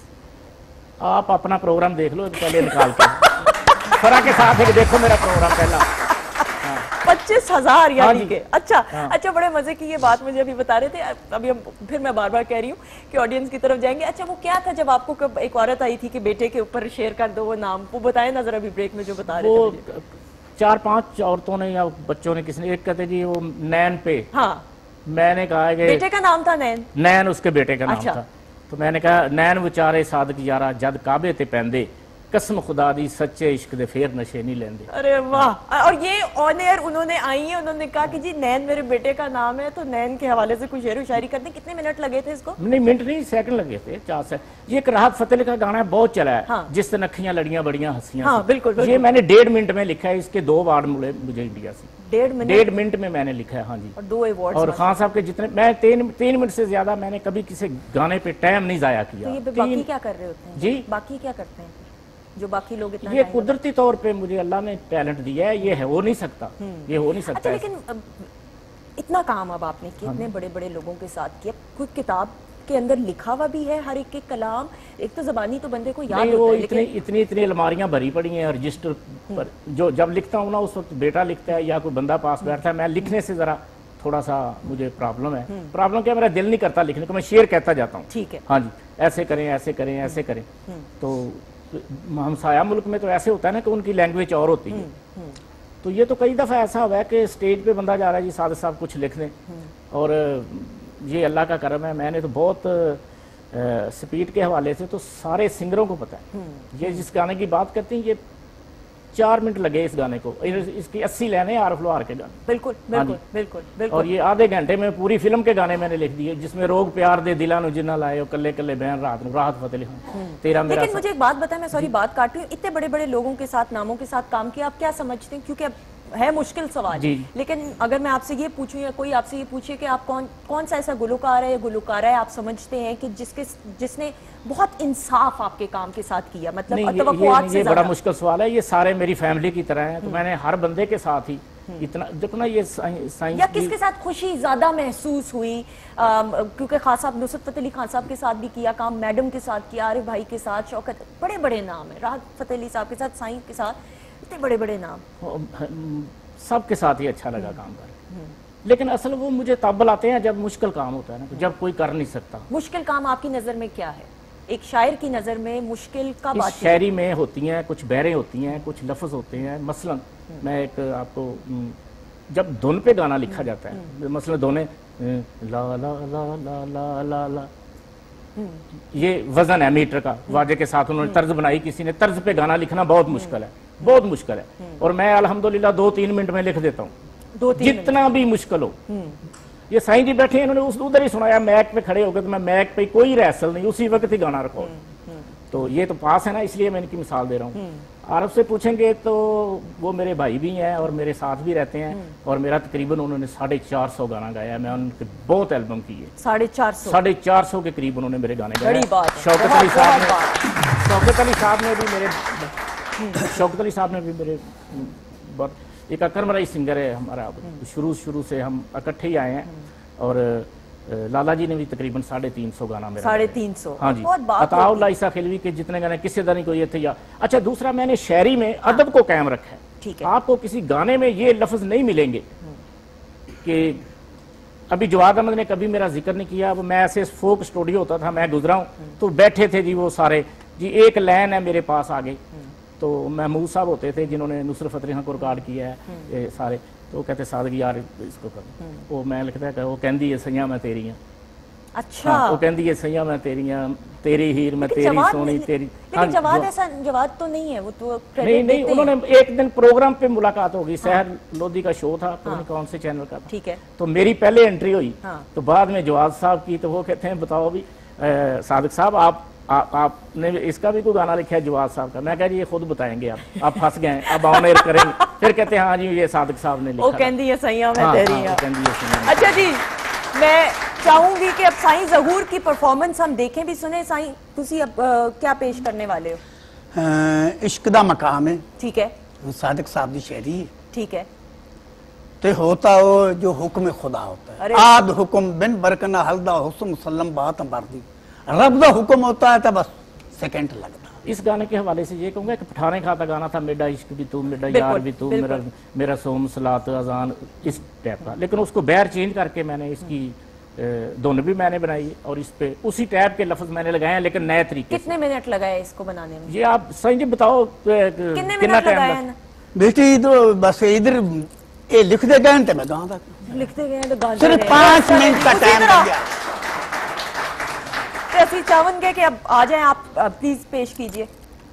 आप अपना प्रोग्राम देख लो पहले निकाल के फरा के साथ है कि देखो मेरा प्रोग्राम पहला पच्चीस हजार यानी हाँ के। अच्छा हाँ। अच्छा, बड़े मजे की ये बात मुझे अभी बता रहे थे, अभी हम फिर मैं बार बार कह रही हूँ कि ऑडियंस की तरफ जाएंगे। अच्छा, वो क्या था जब आपको कब एक औरत आई थी कि बेटे के ऊपर शेयर कर दो, वो नाम वो बताए ना जरा अभी ब्रेक में जो बता रहे वो थे। चार पांच औरतों ने या बच्चों ने, किसी एक कहते जी वो नैन पे, हाँ मैंने कहा कि बेटे का नाम था नैन, नैन उसके बेटे का नाम अच्छा। था। तो मैंने कहा नैन विचारे सादक यारा जद काबे ते पैंदे, कसम खुदा दी सच्चे इश्क दे फेर नशे नहीं लेंदे। अरे वाह। और ये ऑन एयर उन्होंने आई है, उन्होंने कहा कि जी नैन मेरे बेटे का नाम है, तो नैन के हवाले से कुछ शेर व शायरी करते। कितने मिनट लगे थे इसको? नहीं मिनट नहीं, सेकंड लगे थे, चार से। ये एक राहत फतेह का गाना है, बहुत चला है, हाँ। जिस तरह अखियां लड़ियां बड़ियां हंसियां। हाँ, बिल्कुल, बिल्कुल। ये मैंने डेढ़ मिनट में लिखा है, इसके दो वार्ड मिले मुझे इंडिया से। डेढ़ मिनट डेढ़ मिनट में मैंने लिखा है। हाँ जी। और दो अवार्ड। और खान साहब के जितने, मैं तीन तीन मिनट से ज्यादा मैंने कभी किसी गाने पे टाइम नहीं जाया किया। तो ये बाकी क्या कर रहे होते हैं जी? बाकी क्या करते हैं जो बाकी लोग इतना? ये कुदरती तौर पे मुझे अल्लाह ने टैलेंट दिया है, ये है हो नहीं सकता, ये हो नहीं सकता। अच्छा, लेकिन अब इतना काम अब आपने किया, इतने बड़े बड़े लोगों के साथ किया, खुद किताब के अंदर लिखा हुआ भी है हर एक के कलाम? एक तो जबानी तो बंदे को याद नहीं, होता वो है, इतनी लेकिन इतनी इतनी अलमारियां भरी पड़ी हैं रजिस्टर पर। जो जब लिखता हूँ ना उस वक्त बेटा लिखता है या कोई बंदा पास बैठता है, मैं लिखने से जरा थोड़ा सा मुझे प्रॉब्लम है। प्रॉब्लम क्या, मेरा दिल नहीं करता लिखने को, मैं शेर कहता जाता हूँ। ठीक है। हाँ जी, ऐसे करें ऐसे करें ऐसे करें। तो हमसाया मुल्क में तो ऐसे होता है ना कि उनकी लैंग्वेज और होती है। तो ये तो कई दफ़ा ऐसा हुआ है कि स्टेज पे बंदा जा रहा है, जी सादिक साहब कुछ लिख दें, और ये अल्लाह का करम है, मैंने तो बहुत स्पीड के हवाले से तो सारे सिंगरों को पता है। ये जिस गाने की बात करती हैं, ये चार मिनट लगे इस गाने को, इसकी अस्सी लाइनें आरफ लोहार के गाने। बिल्कुल बिल्कुल बिल्कुल बिल्कुल। और ये आधे घंटे में पूरी फिल्म के गाने मैंने लिख दिए, जिसमें रोग प्यार दे दिला नु जिन्ना लाए कल्ले कल्ले बहन रात राहत फतेह अली खान तेरा मेरा। लेकिन मुझे एक बात बताएं, मैं सॉरी बात काट रही हूँ, इतने बड़े बड़े लोगों के साथ, नामों के साथ काम किया, आप क्या समझते हैं? क्योंकि अब है मुश्किल सवाल, लेकिन अगर मैं आपसे ये पूछूं या कोई आपसे ये पूछे कि आप कौन कौन सा ऐसा गुलकार है या गुलकारा है आप समझते हैं कि जिसके जिसने बहुत इंसाफ आपके काम के साथ किया, मतलब नहीं, ये, ये, ये बड़ा मुश्किल सवाल है। ये सारे मेरी फैमिली की तरह हैं, तो मैंने हर बंदे के साथ ही इतना देखो ना, ये साइंस या किसके साथ खुशी ज्यादा महसूस हुई? क्योंकि खान साहब नुसरत फतेह अली खान साहब के साथ भी किया काम, मैडम के साथ किया, आरिफ भाई के साथ, शौकत, बड़े बड़े नाम है, राहत फतेह अली साहब के साथ, साईं के साथ, इतने बड़े बड़े नाम, सबके साथ ही अच्छा लगा काम कर। लेकिन असल वो मुझे तब बुलाते हैं जब मुश्किल काम होता है ना, जब कोई कर नहीं सकता। मुश्किल काम आपकी नजर में क्या है? एक शायर की नजर में मुश्किल का बात शायरी में होती हैं कुछ बहरें होती हैं, कुछ लफ्ज होते हैं। मसलन मैं एक आपको, जब धुन पे गाना लिखा जाता है, मसलन धुने ला ला ला ला ला ला ला, ये वजन है मीटर का, वाजे के साथ उन्होंने तर्ज बनाई, किसी ने तर्ज पे गाना लिखना बहुत मुश्किल है, बहुत मुश्किल है। और मैं अल्हम्दुलिल्लाह दो तीन मिनट में लिख देता हूँ, जितना भी मुश्किल हो। ये साईं जी बैठे हैं, इन्होंने उस उधर ही सुनाया, मैक पे खड़े हो गए, तो मैं मैक पे कोई रैसल नहीं, उसी वक्त ही गाना रिकॉर्ड। तो ये तो पास है ना, इसलिए मैं इनकी मिसाल दे रहा हूँ। आरब से पूछेंगे तो वो मेरे भाई भी हैं और मेरे साथ भी रहते हैं, और मेरा तकरीबन उन्होंने साढ़े चार सौ गाना गाया है। मैं उनके बहुत एल्बम की है, साढ़े चार सौ साढ़े चार सौ के करीब उन्होंने मेरे गाने गाए। शौकत अली साहब ने शौकत अली साहब ने भी मेरे शौकत अली साहब ने भी मेरे बहुत, एक अकरमराई सिंगर है हमारा, शुरू शुरू से हम इकट्ठे ही आए हैं। और लाला जी ने भी तकरीबन साढ़े तीन सौ गाना मेरा, साढ़े तीन सौ हाँ जी, अताउल्लाह ईसा खिलवी के जितने गाने, किसी तरह को ये थे। या अच्छा, दूसरा मैंने शायरी में अदब को कायम रखा है। ठीक है, आपको किसी गाने में ये लफ्ज नहीं मिलेंगे कि अभी जवाद अहमद ने कभी मेरा जिक्र नहीं किया। अब मैं ऐसे फोक स्टूडियो होता था, मैं गुजरा हूँ, तो बैठे थे जी वो सारे, जी एक लाइन है मेरे पास आगे, तो महमूद साहब होते थे जिन्होंने नुसरत फतेह अली खान को रिकॉर्ड किया है, ये सारे, तो वो कहते सादगी यार इसको कर, वो मैं लिखता है, वो कहती है सैया मैं तेरी हाँ। अच्छा, हाँ, वो कहती है सैया मैं तेरी हाँ, तेरी हीर मैं तेरी सोनी तेरी। लेकिन जवाब ऐसा जवाब तो नहीं है, वो तो नहीं नहीं, उन्होंने एक दिन प्रोग्राम पे मुलाकात होगी, सहर लोधी का शो था, पता नहीं कौन से चैनल का था। ठीक है, तो मेरी पहले एंट्री हुई, तो बाद में जवाद साहब की, तो वो कहते हैं बताओ भी सादिक साहब आप आपने इसका भी कोई गाना लिखा है जवाद साहब का? मैं कह जी ये खुद बताएंगे, आप आप फंस गए, अब ऑन एयर करेंगे। फिर कहते हैं हाँ जी ये सादिक साहब ने लिखा। वो कहती है सैया मैं तेरी हाँ, हाँ। अच्छा जी, मैं चाहूंगी कि अब साईं ज़हूर की परफॉर्मेंस हम देखें भी सुने। साईं तुसी अब आ, क्या पेश करने वाले हो? इश्क दा मकाम है। ठीक है, सादिक साहब की शायरी है। ठीक है, तो होता हो जो हुक्म खुदा होता है, आद हुक्म बिन बरकना हल्दा हुस्न मुसल्लम बात मर्दी, रब दा हुक्म होता है तो बस सेकंड लगता। इस गाने के हवाले से ये कहूंगा कि पठाने खाता गाना था, मेरा इश्क भी तू, मेरा यार भी तू, मेरा मेरा सोम सलात अजान, इस टाइप का। लेकिन उसको बैर चेंज करके मैंने इसकी धुन भी मैंने बनाई और इस पे उसी टाइप के लफ्ज मैंने लगाए हैं, लेकिन नए तरीके। कितने मिनट लगाए इसको बनाने में? ये आप सही जी बताओ कितना टाइम? बेटी तो बस इधर ये लिखते गए थे, मैं गाँव तक लिखते गए तो सिर्फ पांच मिनट का टाइम लग गया। ऐसी चाहूंगे कि अब आ जाएं आप, प्लीज पेश कीजिए।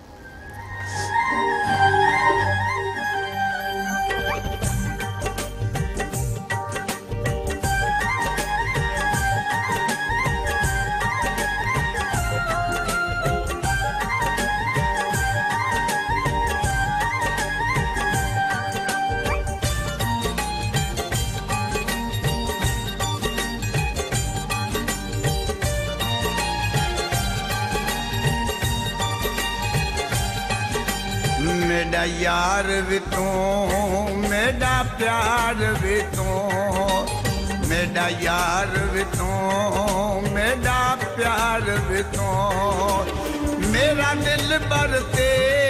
मेरा यार भी तू, मेरा प्यार भी तू, मेरा यार वे तू मेरा प्यार वे तू मेरा दिल बरते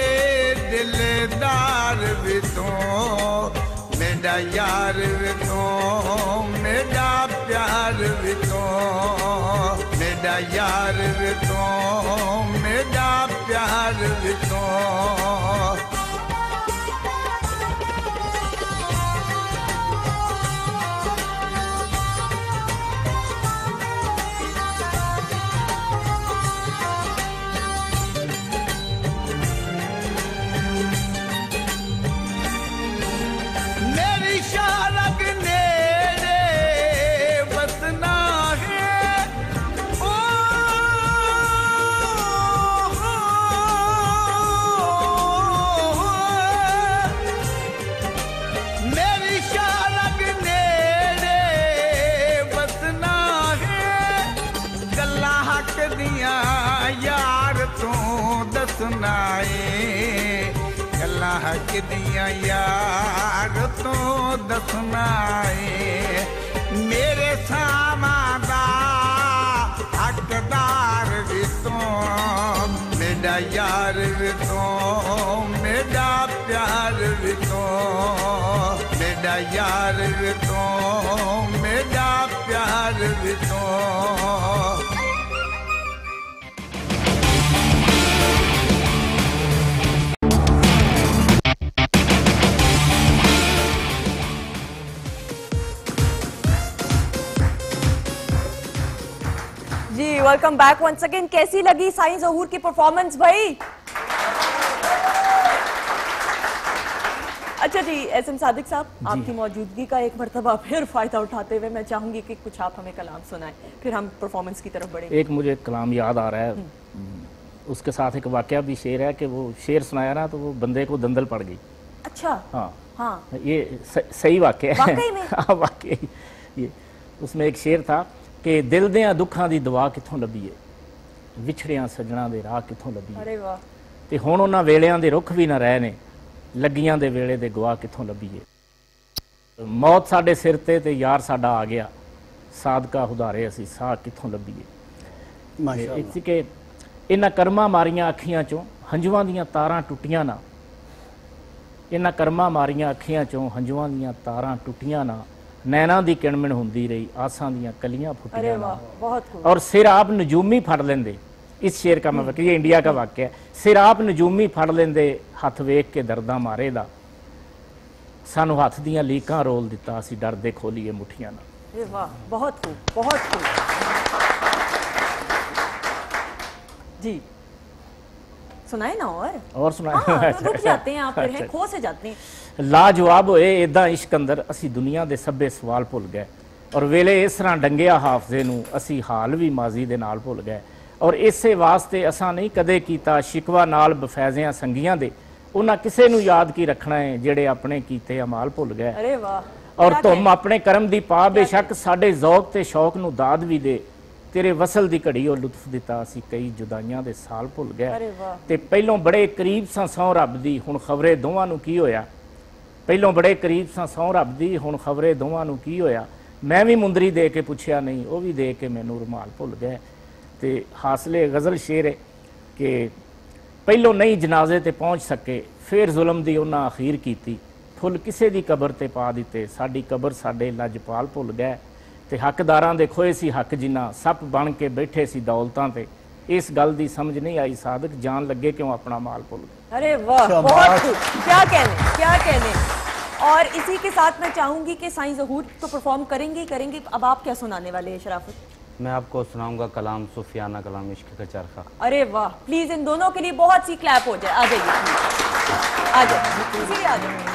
दिलदार वे तू मेरा यार वे तू मेरा प्यार वे तू मेरा यार वे तू मेरा प्यार वे तू हक दिया यार तो दसनाए मेरे सामादा हकदार भी तो मेरा यार भी तो मेरा प्यार भी तो मेरा यार भी तो मेरा प्यार भी तो जी वेलकम बैक वंस अगेन। कैसी लगी साईं ज़हूर की परफॉर्मेंस भाई? अच्छा जी, एस एम सादिक साहब, आपकी मौजूदगी का एक मर्तबा फिर फायदा उठाते हुए मैं चाहूंगी कि कुछ आप हमें कलाम सुनाएं, फिर हम परफॉर्मेंस की तरफ बढ़ेंगे। एक मुझे कलाम याद आ रहा है, उसके साथ एक वाकया भी शेर है कि वो शेर सुनाया ना तो वो बंदे को दंदल पड़ गई। अच्छा। हाँ हाँ, ये स, सही वाकया है। वाकई में? हाँ वाकई। ये उसमें एक शेर था कि दिल दियां दुखां दी दवा कित्थों लभीए, विछड़ियां सजणा दे राह कित्थों लभीए। अरे वाह। ते हुण उन्हां वेलियां दे रुख भी ना रहे ने, लगियां दे वेले दे गवाह कित्थों लभीए। मौत साडे सिर ते ते यार साडा आ गया, सादका हुदारे असी साह कित्थों लभीए। माशाअल्लाह। कि इन्हां कर्मां मारियां अखियां चों हंजुआं दियां तारां टुटियां ना, इन्हां कर्मां मारियां अखियां चों हंजुआं दियां तारां टुटियां ना, नैना दी किणमिण हुंदी रही आसां दियां कलियां फुटियां ना। बहुत और सिर आप नजूमी फड़ लेंदे, इस शेर का मतलब ये इंडिया का वाक्य है, सिर आप नजूमी फड़ लेंदे हथ वेख के दर्दां मारे दा, सानू हथ दियां लीकां रोल दिता असी डरदे खोलीए मुठियां ना। अरे वाह, बहुत खूब, बहुत खूब जी। सुनाए ना और और सुनाए। हाँ, रुक जाते हैं आप, फिर हैं खो से जाते हैं। लाजवाब होए इदा इश्क अंदर असी दुनिया दे सभे सवाल भुल गए, और वेले इस तरह डंगिया हाफजे नू असी हाल भी माजी दे नाल भुल गए, और इसे वास्ते असां नहीं कदे कीता शिकवा नाल बफैजियां संगियां दे, उन्हां किसे नू याद की रखना है जेड़े अपने कीते अमाल भुल गए। अरे वाह। और तुम अपने करम दी पा बेशक साडे ज़ौक ते शौक नू दाद भी दे, तेरे वसल दी घड़ी और लुत्फ दिता असी कई जुदाइयां दे साल भुल गए। ते पहलों बड़े करीब सां सौं रब दी, हुण खबरे दोवां नू की होया। पहलों बड़े करीब सां सौं रब दी, हुण खबरे दोवां नू की होया। मैं भी मुंदरी दे के पुछया नहीं, वो भी दे के मैनू रुमाल भुल गए। ते हासले गज़ल शेर है कि पहलों नहीं जनाजे ते पहुँच सके, फिर जुल्म दी उन्हां अखीर कीती, फुल किसे दी कबर ते पा दिते, साडी कबर साडे लजपाल भुल गए। ते हकदारां दे खोए सी हक जिन्ना, सप बन के बैठे सी दौलतां ते, इस गल दी समझ नहीं आई सादक, जान लगे क्यों अपना माल भुल गए। अरे वाह, बहुत क्या कहने, क्या कहने। और इसी के साथ मैं चाहूंगी कि साईं ज़हूर तो परफॉर्म करेंगे ही करेंगे। अब आप क्या सुनाने वाले हैं शराफत? मैं आपको सुनाऊंगा कलाम सुफियाना कलाम इश्क का चरखा। अरे वाह, प्लीज इन दोनों के लिए बहुत सी क्लैप हो जाए। आ जाइए, आ जाइए, इसीलिए आ जाइए।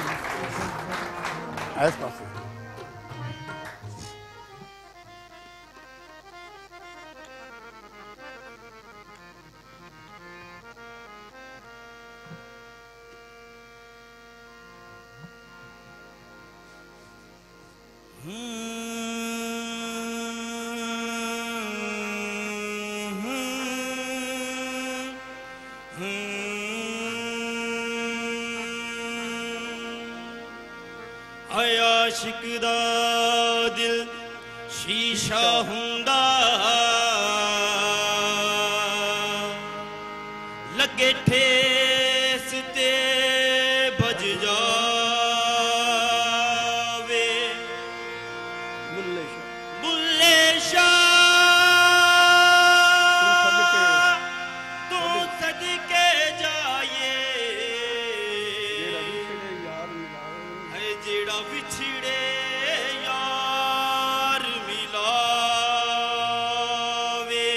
आशिक दा दिल शीशा हुंदा लगे ठेस ते बज जावे बुल्ले शाह तू सदके जाए है जेड़ा विछड़े यार मिलावे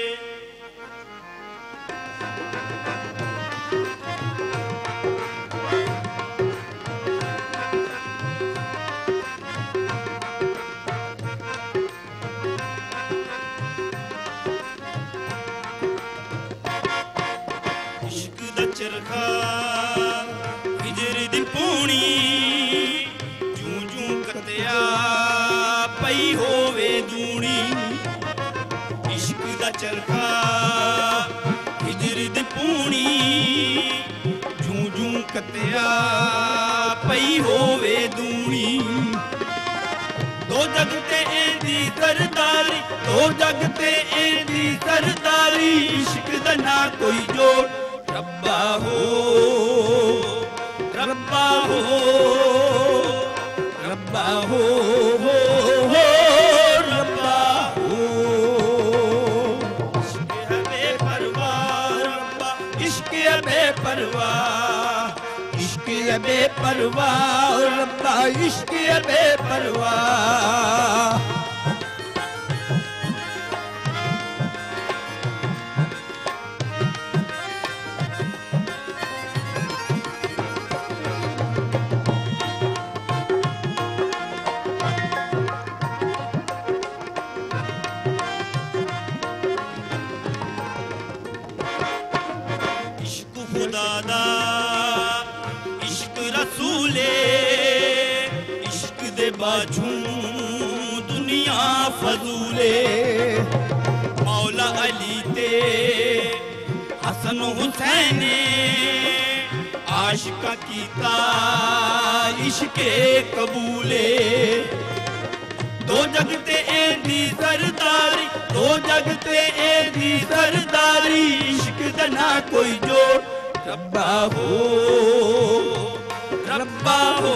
इश्क दा चरखा हिजर दी पूनी जूं जूं कतिया पई होवे दूनी इश्क दा चरखा हिजर दी पूनी जूं जूं कतिया पई होवे दूनी दो जग ते एंदी सरदारी दो जग ते एंदी सरदारी इश्क दा ना कोई जोड़ रब्बा हो रब्बा हो रब्बा हो हो हो रब्बा हो इश्क है बेपरवाह रब्बा इश्क है बेपरवाह इश्क है बेपरवाह रब्बा इश्क है बेपरवाह इश्क खुदा दा इश्क रसूले इश्क दे बाजू दुनिया फजूले मौला अली ते हसन हुसैन आशिका कीता इश्के कबूले दो जग ते एंदी सरदारी दो जग ते एंदी सरदारी इश्क दा ना कोई जोड़ रब्बा हो रब्बा हो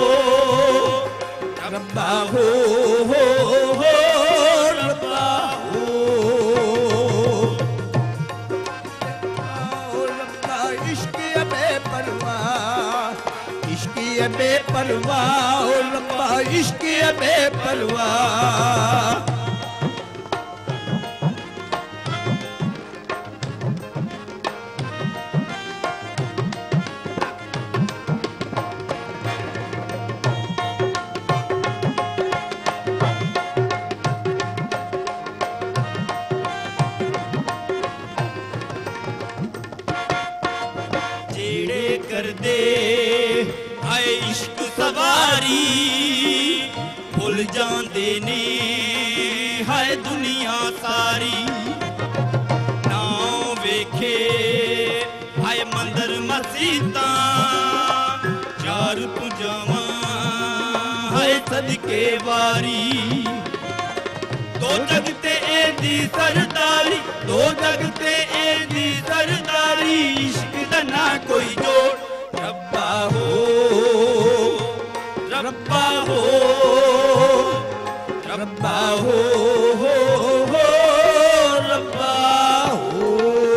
रब्बा हो हो हो रब्बा हो रब्बा इश्क है बेपरवाह इश्क है बेपरवाह रब्बा इश्क है बेपरवाह जेड़े कर दे आए इश्क सवारी भुल जांदे ने हाय दुनिया सारी ना वेखे हाय मंदिर मसीता चार पुजावा हाय सदके वारी दो जग ते एंदी सरदारी दो जग ते एंदी सरदारी इश्क दा ना कोई जोड़ रब्बा हो रब्बा हो रब्बा हो हो हो रब्बा हो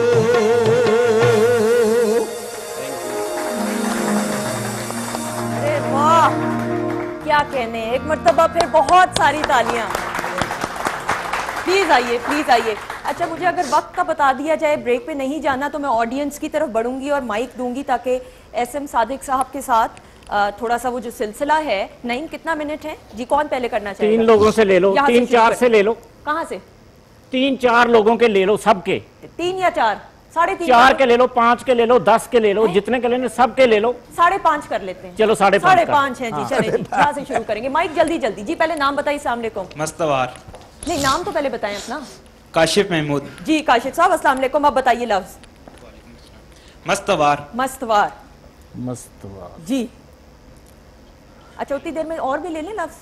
अरे वाह क्या कहने, एक मर्तबा फिर बहुत सारी तालियां। प्लीज आइए प्लीज आइए। अच्छा मुझे अगर वक्त का बता दिया जाए, ब्रेक पे नहीं जाना तो मैं ऑडियंस की तरफ बढ़ूंगी और माइक दूंगी ताकि एस एम सादिक साहब के साथ थोड़ा सा वो जो सिलसिला है। नईम कितना मिनट है जी, कौन पहले करना चाहिए? तीन लोगों से ले लो, तीन चार से ले लो। कहाँ से? तीन चार लोगों के ले लो, सबके। तीन या चार? साढ़े तीन चार के ले लो, पांच के ले लो, दस के ले लो, जितने के लेने सब के ले लो। साढ़े पांच कर लेते हैं। चलो साढ़े साढ़े पांच है जी। चले जी, यहाँ से शुरू करेंगे। माइक जल्दी जल्दी जी, पहले नाम बताइए। अस्सलाम वालेकुम। मस्तवार। नहीं नाम तो पहले बताएं अपना। काशिफ महमूद जी। काशिफ साहब अस्सलाम वालेकुम, अब बताइए लफ्ज। मस्तवार। मस्तवार। मस्तवार जी। अच्छा उतनी देर में और भी ले लें लफ्ज?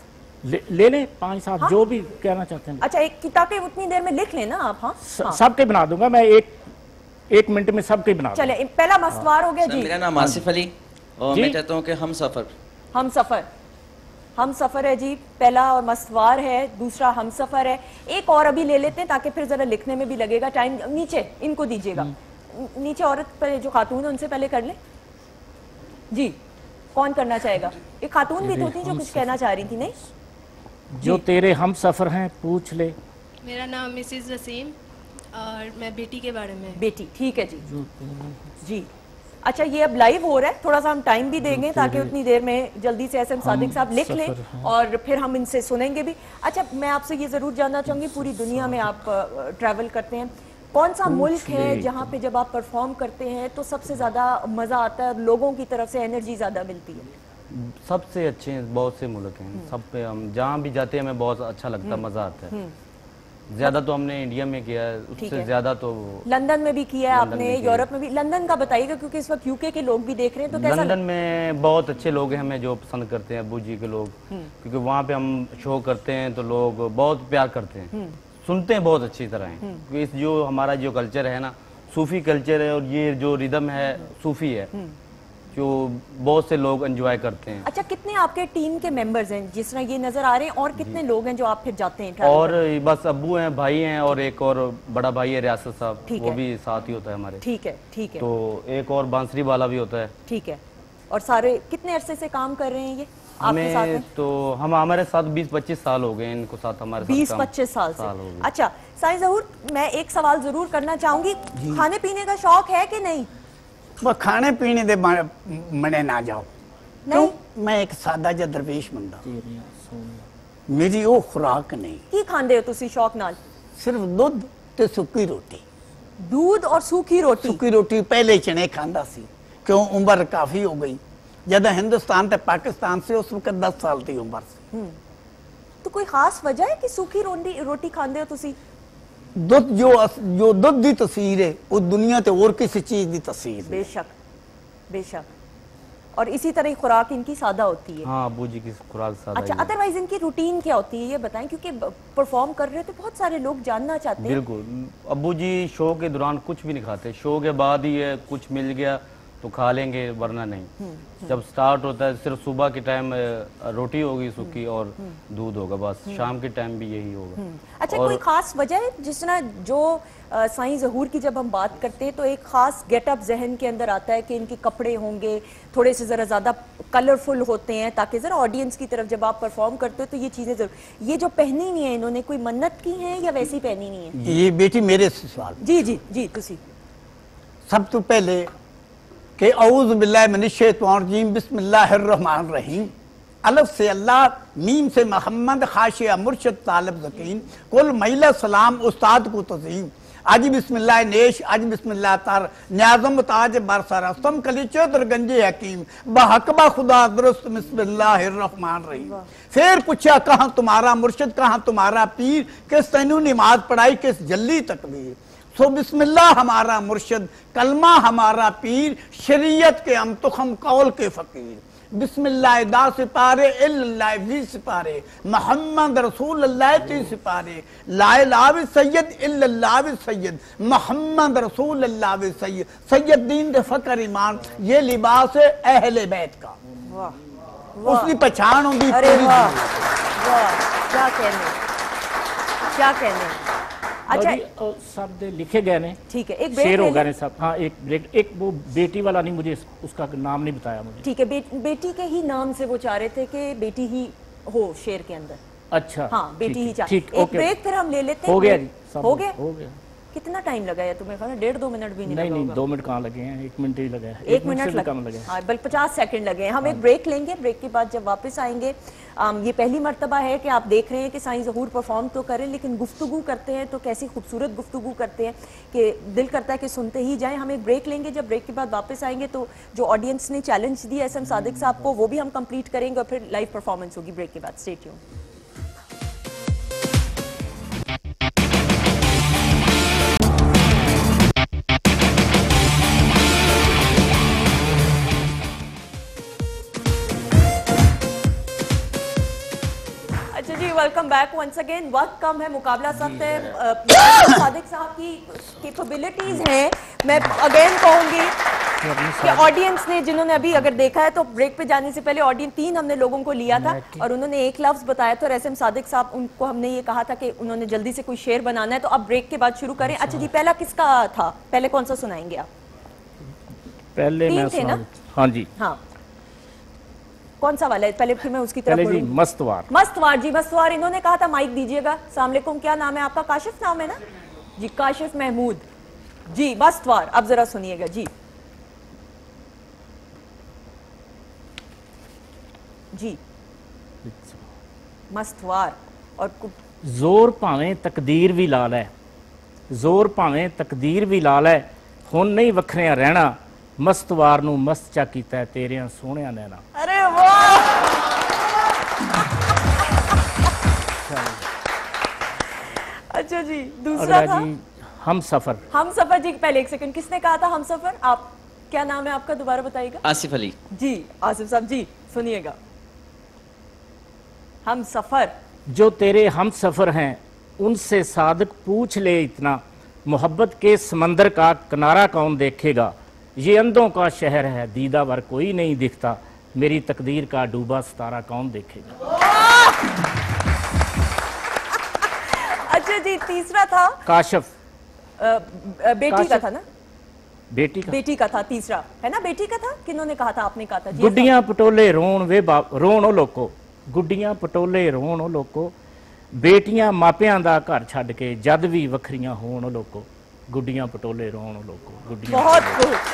ले, ले ले पाँच सात हाँ? जो भी कहना चाहते हैं। अच्छा, एक ताकि उतनी देर में लिख लेना आप। हाँ, हाँ। सबके बना दूंगा मैं, एक एक मिनट में सबके बना दूंगा। चले, पहला मस्तवार हो गया जी। मेरा नाम आसिफ अली और मैं चाहता हूँ कि हम सफर हम सफर हम सफर है जी, पहला और मस्तवार है, दूसरा हम सफर है। एक और अभी ले लेते हैं ताकि फिर जरा लिखने में भी लगेगा टाइम। नीचे इनको दीजिएगा, नीचे औरत पर जो खातून है उनसे पहले कर ले जी। कौन करना चाहेगा? एक खातून भी तो थी जो कुछ कहना चाह रही थी। नहीं, जो तेरे हम सफर हैं पूछ ले। मेरा नाम मिसिज वसीम और मैं बेटी के बारे में। बेटी, ठीक है जी जी। अच्छा, ये अब लाइव हो रहा है, थोड़ा सा हम टाइम भी देंगे ताकि उतनी देर में जल्दी से एस एम सादिक साहब लिख लें और फिर हम इनसे सुनेंगे भी। अच्छा, मैं आपसे ये जरूर जानना चाहूंगी, पूरी दुनिया में आप ट्रैवल करते हैं, कौन सा मुल्क है जहाँ पे जब आप परफॉर्म करते हैं तो सबसे ज्यादा मजा आता है और लोगों की तरफ से एनर्जी ज्यादा मिलती है? सबसे अच्छे हैं, बहुत से मुल्क हैं, सब पे हम जहाँ भी जाते हैं हमें बहुत अच्छा लगता है, मजा आता है। ज्यादा तो हमने इंडिया में किया है, उससे ज्यादा तो लंदन में भी किया है आपने, यूरोप में भी। लंदन का बताइएगा क्योंकि इस वक्त यूके के लोग भी देख रहे हैं, तो कैसा? लंदन में बहुत अच्छे लोग हैं हमें जो पसंद करते हैं, अबू जी के लोग, क्योंकि वहाँ पे हम शो करते हैं तो लोग बहुत प्यार करते हैं, सुनते हैं बहुत अच्छी तरह है। क्योंकि इस जो हमारा जो कल्चर है ना, सूफी कल्चर है और ये जो रिदम है सूफी है, जो बहुत से लोग एंजॉय करते हैं। अच्छा, कितने आपके टीम के मेंबर्स हैं जिस तरह ये नजर आ रहे हैं, और कितने लोग हैं जो आप फिर जाते हैं? और बस अब्बू हैं, भाई हैं और एक और बड़ा भाई है रियासत साहब, वो भी साथ ही होता है हमारे। ठीक है, ठीक है। तो एक और बांसुरी वाला भी होता है। ठीक है। और सारे कितने अरसे से काम कर रहे हैं ये आपके साथ में? तो हम हमारे साथ बीस पच्चीस साल हो गए इनको साथ, हमारे बीस पच्चीस साल से। अच्छा साईं ज़हूर, मैं एक सवाल जरूर करना चाहूंगी, खाने पीने का शौक है कि नहीं? वो खाने पीने दे मने ना जाओ, नहीं, मैं एक सादा जा दरवेश बंदा, मेरी वो खुराक नहीं। की खांदे हो तुसी शौक नाल? सिर्फ दूध ते सुक्की रोटी। दूध और सूखी रोटी? सुक्की रोटी पहले चने खांदा सी, क्यों उम्र काफी हो गई। जब हिंदुस्तान ते पाकिस्तान से उस वक्त दस साल की उम्र से। तो कोई खास वजह है कि सूखी रोटी रोटी खांदे हो तुसी? दुध जो जो दुध की तस्वीर है वो दुनिया ते और किसी चीज की तस्वीर है। बेशक बेशक। और इसी तरह खुराक इनकी सादा होती है? हाँ, अबू जी की खुराक सादा। अच्छा, अदरवाइज इनकी रूटीन क्या होती है ये बताएं, क्योंकि परफॉर्म कर रहे हो तो बहुत सारे लोग जानना चाहते हैं। बिल्कुल, अबू जी शो के दौरान कुछ भी नहीं खाते, शो के बाद ही है कुछ मिल गया तो खा लेंगे वरना नहीं। जब स्टार्ट होता है सिर्फ सुबह के टाइम रोटी होगी सूखी और दूध होगा, बस शाम के टाइम भी यही होगा। अच्छा, कोई खास वजह है जिस तरह जो साईं ज़हूर की जब हम बात करते हैं तो एक खास गेटअप जहन के अंदर आता है कि इनके कपड़े होंगे थोड़े से जरा ज्यादा कलरफुल होते हैं ताकि जरा ऑडियंस की तरफ जब आप परफॉर्म करते हो तो ये चीजें जरूर। ये जो पहनी नहीं है इन्होंने, कोई मन्नत की है या वैसी पहनी नहीं है? ये बेटी मेरे सवाल। जी जी जी, तुसी सब तो पहले कि औज़ बिल्लाहि मिनश शैतानिर रजीम, बिस्मिल्लाहिर रहमानिर रहीम। अलफ से अल्लाह, मीम से मोहम्मद, खाशिया मुर्शिद तालिब ज़कीन, कुल महिला सलाम उस्ताद को तज़ीम। आज बिस्मिल्लाह नेश, आज बिस्मिल्लाह तार, न्याज़म ताज बरसरा, सम कलिचे दरगंजे हकीम, बहकबा खुदा दुरुस्त, बिस्मिल्लाहिर रहमानिर रहीम। फिर पूछा कहाँ तुम्हारा मुर्शिद, कहाँ तुम्हारा पीर, किस तैनू नमाज पढ़ाई, किस जल्ली तकबीर। सो बिस्मिल्लाह हमारा मुर्शिद, कलमा हमारा पीर, शरीयत के हम तो हम कौल के फकीर। बिस्मिल्लाह दा सिपारे, इल्लाह भी सिपारे, मोहम्मद रसूल अल्लाह ती सिपारे, ला इलाहा भी सैयद, इल्लल्लाह भी सैयद, मोहम्मद रसूल अल्लाह भी सैयद। सैयद दीन दे फकर ईमान, ये लिबास है अहले बैत का। वाह, उसकी पहचान होगी। अरे वाह वाह, क्या कहने क्या कहने। अच्छा, शब्द लिखे गए ने, ठीक है, एक शेर हो गए सब। हाँ, एक ब्रेक, एक वो बेटी वाला नहीं, मुझे उसका नाम नहीं बताया मुझे। ठीक है, बे, बेटी के ही नाम से वो चाह रहे थे कि बेटी ही हो शेर के अंदर। अच्छा, हाँ, बेटी ही चाह। ठीक, एक ब्रेक फिर हम ले लेते हैं। हो गया जी, हो गया हो गया। कितना टाइम लगा है तुम्हें? खाना डेढ़ दो मिनट भी नहीं नहीं लगा नहीं होगा। दो मिनट कहाँ लगे हैं, एक मिनट ही लगा है। एक मिनट लगा, हाँ, बल्कि पचास सेकंड लगे हैं। हम एक ब्रेक लेंगे, ब्रेक के बाद जब वापस आएंगे, आम, ये पहली मर्तबा है कि आप देख रहे हैं कि साईं ज़हूर परफॉर्म तो करें लेकिन गुफ्तगू करते हैं तो कैसी खूबसूरत गुफ्तगू करते हैं कि दिल करता है कि सुनते ही जाएं। हम एक ब्रेक लेंगे, जब ब्रेक के बाद वापस आएंगे तो जो ऑडियंस ने चैलेंज दिया एस एम सादिक साहब को वो भी हम कंप्लीट करेंगे और फिर लाइव परफॉर्मेंस होगी ब्रेक के बाद। Stay tuned. अच्छा जी, वेलकम बैक वंस अगेन। वक्त कम है, मुकाबला सख्त है। अ, सादिक साहब की कैपेबिलिटीज हैं। मैं अगेन कहूंगी कि ऑडियंस ने, जिन्होंने अभी अगर देखा है तो ब्रेक पे जाने से पहले ऑडियंस तीन हमने लोगों को लिया था और उन्होंने एक लफ्ज बताया था। एस एम सादिक साहब, उनको हमने ये कहा था कि उन्होंने जल्दी से कोई शेर बनाना है, तो अब ब्रेक के बाद शुरू करें। अच्छा जी, पहला किसका था? पहले कौन सा सुनाएंगे आप? पहले तीन मैं थे ना? हाँ जी, हाँ, कौन सा वाला है? पहले फिर मैं उसकी तरफ पहले जी बढ़ूंगी। मस्तवार। मस्तवार जी, मस्तवार। इन्होंने कहा था माइक दीजिएगा। अस्सलाम वालेकुम, क्या नाम है आपका? काशिफ नाम है ना जी? काशिफ महमूद जी, मस्तवार। अब जरा सुनिएगा जी। जी, मस्तवार। और जोर भावें तकदीर भी ला लै, जोर भावें तकदीर भी ला लै, हुण नहीं वखरिया रहना, मस्तवार नूं मस्त चा कीता है तेरियां सोहणियां नैना। अरे वाह, अच्छा जी, दूसरा अगला था जी हम सफर। हम सफर जी। पहले एक सेकंड, किसने कहा था हम सफर? आप, क्या नाम है आपका? दोबारा बताइएगा। आसिफ अली। जी, आसिफ साहब जी, सुनिएगा। हम सफर। जो तेरे हम सफर हैं उनसे सादक पूछ ले इतना, मोहब्बत के समंदर का किनारा कौन देखेगा, ये अंधों का शहर है दीदावर कोई नहीं दिखता, मेरी तकदीर का डूबा सितारा कौन देखेगा। अच्छा जी, तीसरा था काशिफ। अ, अ, बेटी का काशिफ। था ना? बेटी का बेटी का था तीसरा, है ना? बेटी का था। किन्होंने कहा था? आपने कहा था जी। गुड्डियां पटोले रोण वे बाप रोण ओ लोको, गुड्डियां पटोले रोण ओ लोको, बेटियां मापियां दा घर छड्ड के जद भी वखरियां होण ओ लोको, गुड्डियां पटोले रोण ओ लोको, गुड्डियां। बहुत खूब।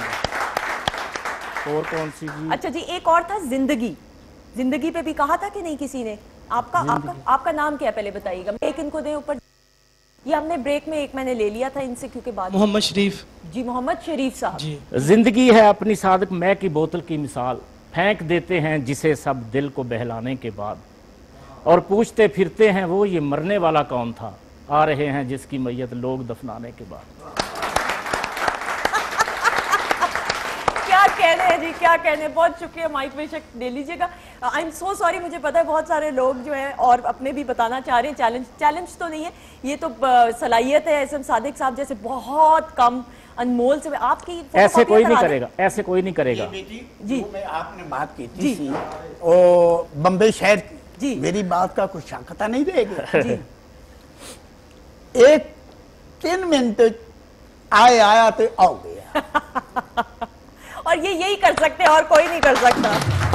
और कौन सी जी? अच्छा जी, एक और था जिंदगी। जिंदगी पे भी कहा था कि नहीं किसी ने? आपका आपका आपका नाम क्या है पहले बताइएगा। एक इनको दें ऊपर। ये हमने ब्रेक में एक मैंने ले लिया था इनसे, क्योंकि बाद मोहम्मद शरीफ जी, मोहम्मद शरीफ साहब जी। जिंदगी है अपनी सादक मैं की बोतल की मिसाल, फेंक देते हैं जिसे सब दिल को बहलाने के बाद, और पूछते फिरते हैं वो ये मरने वाला कौन था, आ रहे हैं जिसकी मैयत लोग दफनाने के बाद। क्या कहने हैं जी, क्या कहने। बहुत शुक्रिया, माइक बेशक ले लीजिएगा। आई एम सो सॉरी, मुझे पता है बहुत सारे लोग जो हैं और अपने भी बताना चाह रहे हैं। चैलेंज चैलेंज तो नहीं है, ये तो अ, सलाहियत है। एस एम सादिक साहब जैसे बहुत कम अनमोल से आपकी ऐसे कोई नहीं करेगा, ऐसे कोई नहीं करेगा जी। मैं आपने बात की थी ओ बम्बई शहर की जी, मेरी बात का कुछ शाखता नहीं देगा जी। एक तीन मिनट आए आया तो आओ गया और ये यही कर सकते हैं और कोई नहीं कर सकता।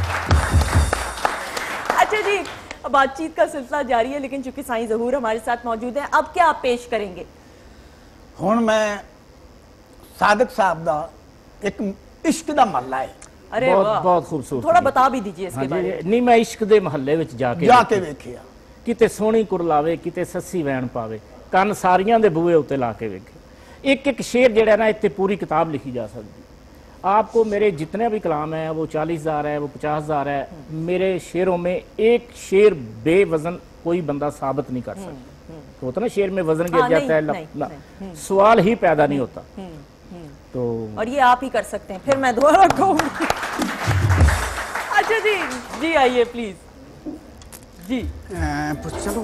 अच्छा जी, बातचीत का सिलसिला जारी है, लेकिन चूंकि साईं ज़हूर हमारे साथ मौजूद हैं, अब क्या आप पेश करेंगे? हुण मैं सादिक साहब दा एक इश्क दा महला है। अरे बहुत वाह, बहुत खूबसूरत। थोड़ा बता भी दीजिए इसके हाँ बारे जी, में। नहीं मैं इश्क दे महल्ले विच जाके जाके वेखिया, किते सोहनी कुरलावे किते सस्सी वैन पावे, ਕੰਨ ਸਾਰੀਆਂ ਦੇ ਬੂਹੇ ਉੱਤੇ ਲਾ के वेखे। एक एक शेर जड़ा ना इतने पूरी किताब लिखी जा सकती। आपको मेरे जितने भी कलाम है वो चालीस हजार है, वो पचास हजार है, मेरे शेरों में एक शेर बेवजन कोई बंदा साबित नहीं कर सकता। तो होता ना शेर में वजन गिर हाँ, जाता नहीं, है, नहीं, ना, नहीं, सवाल ही पैदा नहीं होता। तो और ये आप ही कर सकते हैं, फिर मैं दोबारा कहूंगी। अच्छा जी, जी आइए प्लीज जी। चलो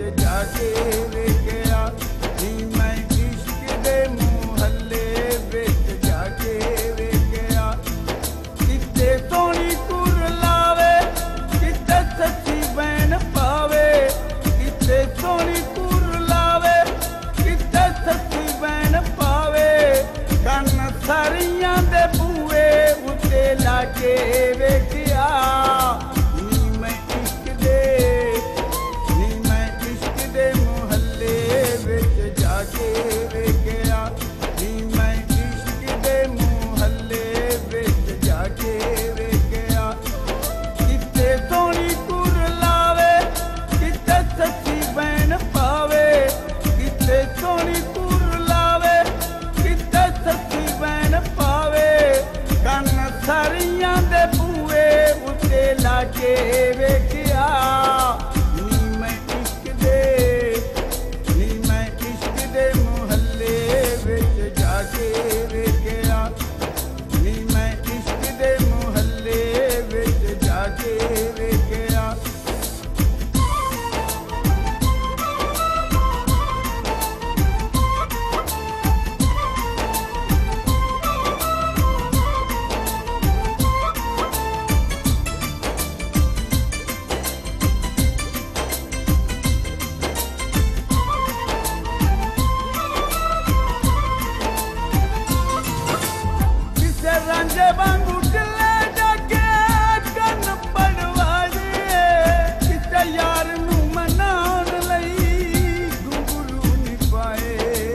जाके वेखिया नी मैं इश्क दे मुहल्ले विच जाके वेखिया किते सोहनी कुर लावे किते सच्ची बैन पावे किते सोहनी कुर लावे किते सच्ची बैन पावे कन सारियां दे बूए उत्ते लाके वेखिया नी मैं इश्क दे नी मैं इश्क दे मुहल्ले विच जाके वेखिया नी मैं इश्क दे मुहल्ले विच जाके वेखिया किते सोहनी कुर लावे किते सच्ची बैन पावे किते सोहनी कुर लावे किते सच्ची बैन पावे कन सारियां दे बूए उत्ते लाके वेखिया नी मैं इश्क दे नी मैं इश्क दे मुहल्ले विच जाके वेखिया नी मैं इश्क दे मुहल्ले विच जाके वेखिया किसे रांझे वांगू ढिले जाके कन पड़वाए किसे यार नू मनाउण लई घुंघरू नी पाए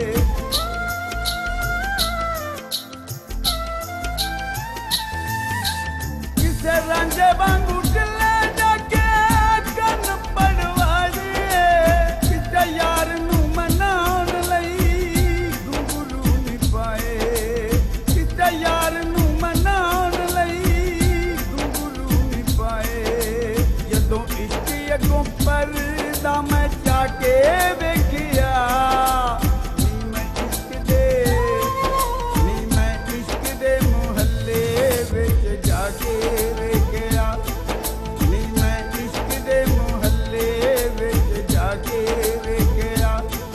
किसे रांझे वांगू ढिले जाके कन पड़वाए किसे यार नू मनाउण लई घुंघरू नी पाए किसे यार नू मनाउण लई घुंघरू नी पाए जदों इश्क अगों परदा मैं जाके वेखिया नी मैं इश्क दे नी मैं इश्क दे मुहल्ले विच जाके वेखिया नी मैं इश्क दे मुहल्ले विच जाके वेखिया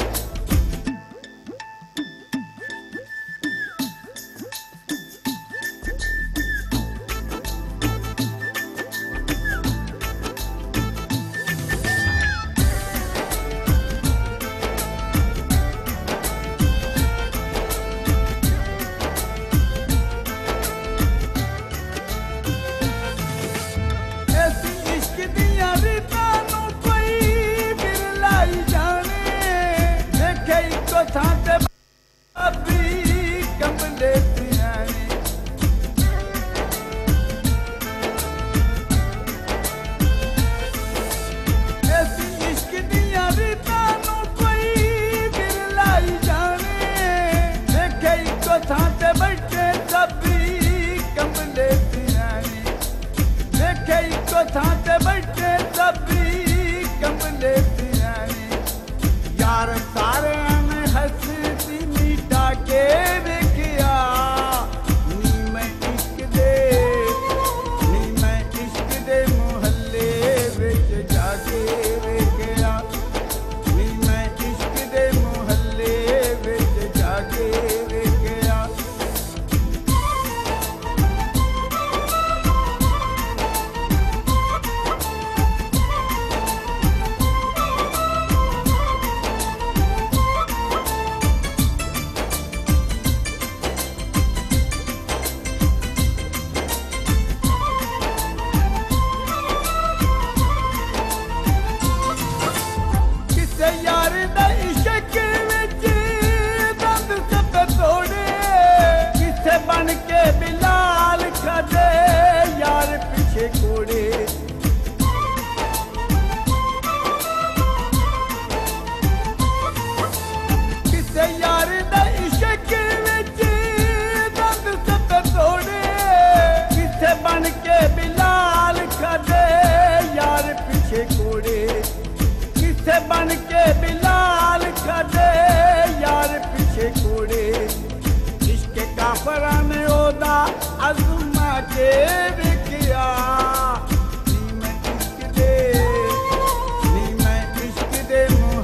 ऐसी इश्क दियां रीतां नू कोई बिरलाई जाने देखे इको थां ते अभी कंबले पियाने ऐसी इश्क दियां रीतां नू कोई बिरलाई जाने देखे इको थां ते बैठे सभी कंबले पियाने देखे इको थां ते बैठे सभी कंबले पियाने यार सारे में हंसती मीठा के वेखिया नी मैं इश्क दे नी मैं इश्क दे मुहल्ले विच जाके वेखिया नी मैं इश्क दे मुहल्ले विच जाके वेखिया किसे यार दा इश्क विच दंद सब तोड़े किसे बन के बिलाल खादे यार पीछे कोड़े किसे यार दा इश्क विच दंद सब तोड़े किसे बन के बिलाल खादे यार पीछे कोड़े किसे बन के बिलाल खादे यार पीछे कोड़े इश्क काफरा ने ओदा अज़मा के वेखिया नी मैं इश्क दे नी मैं इश्क दे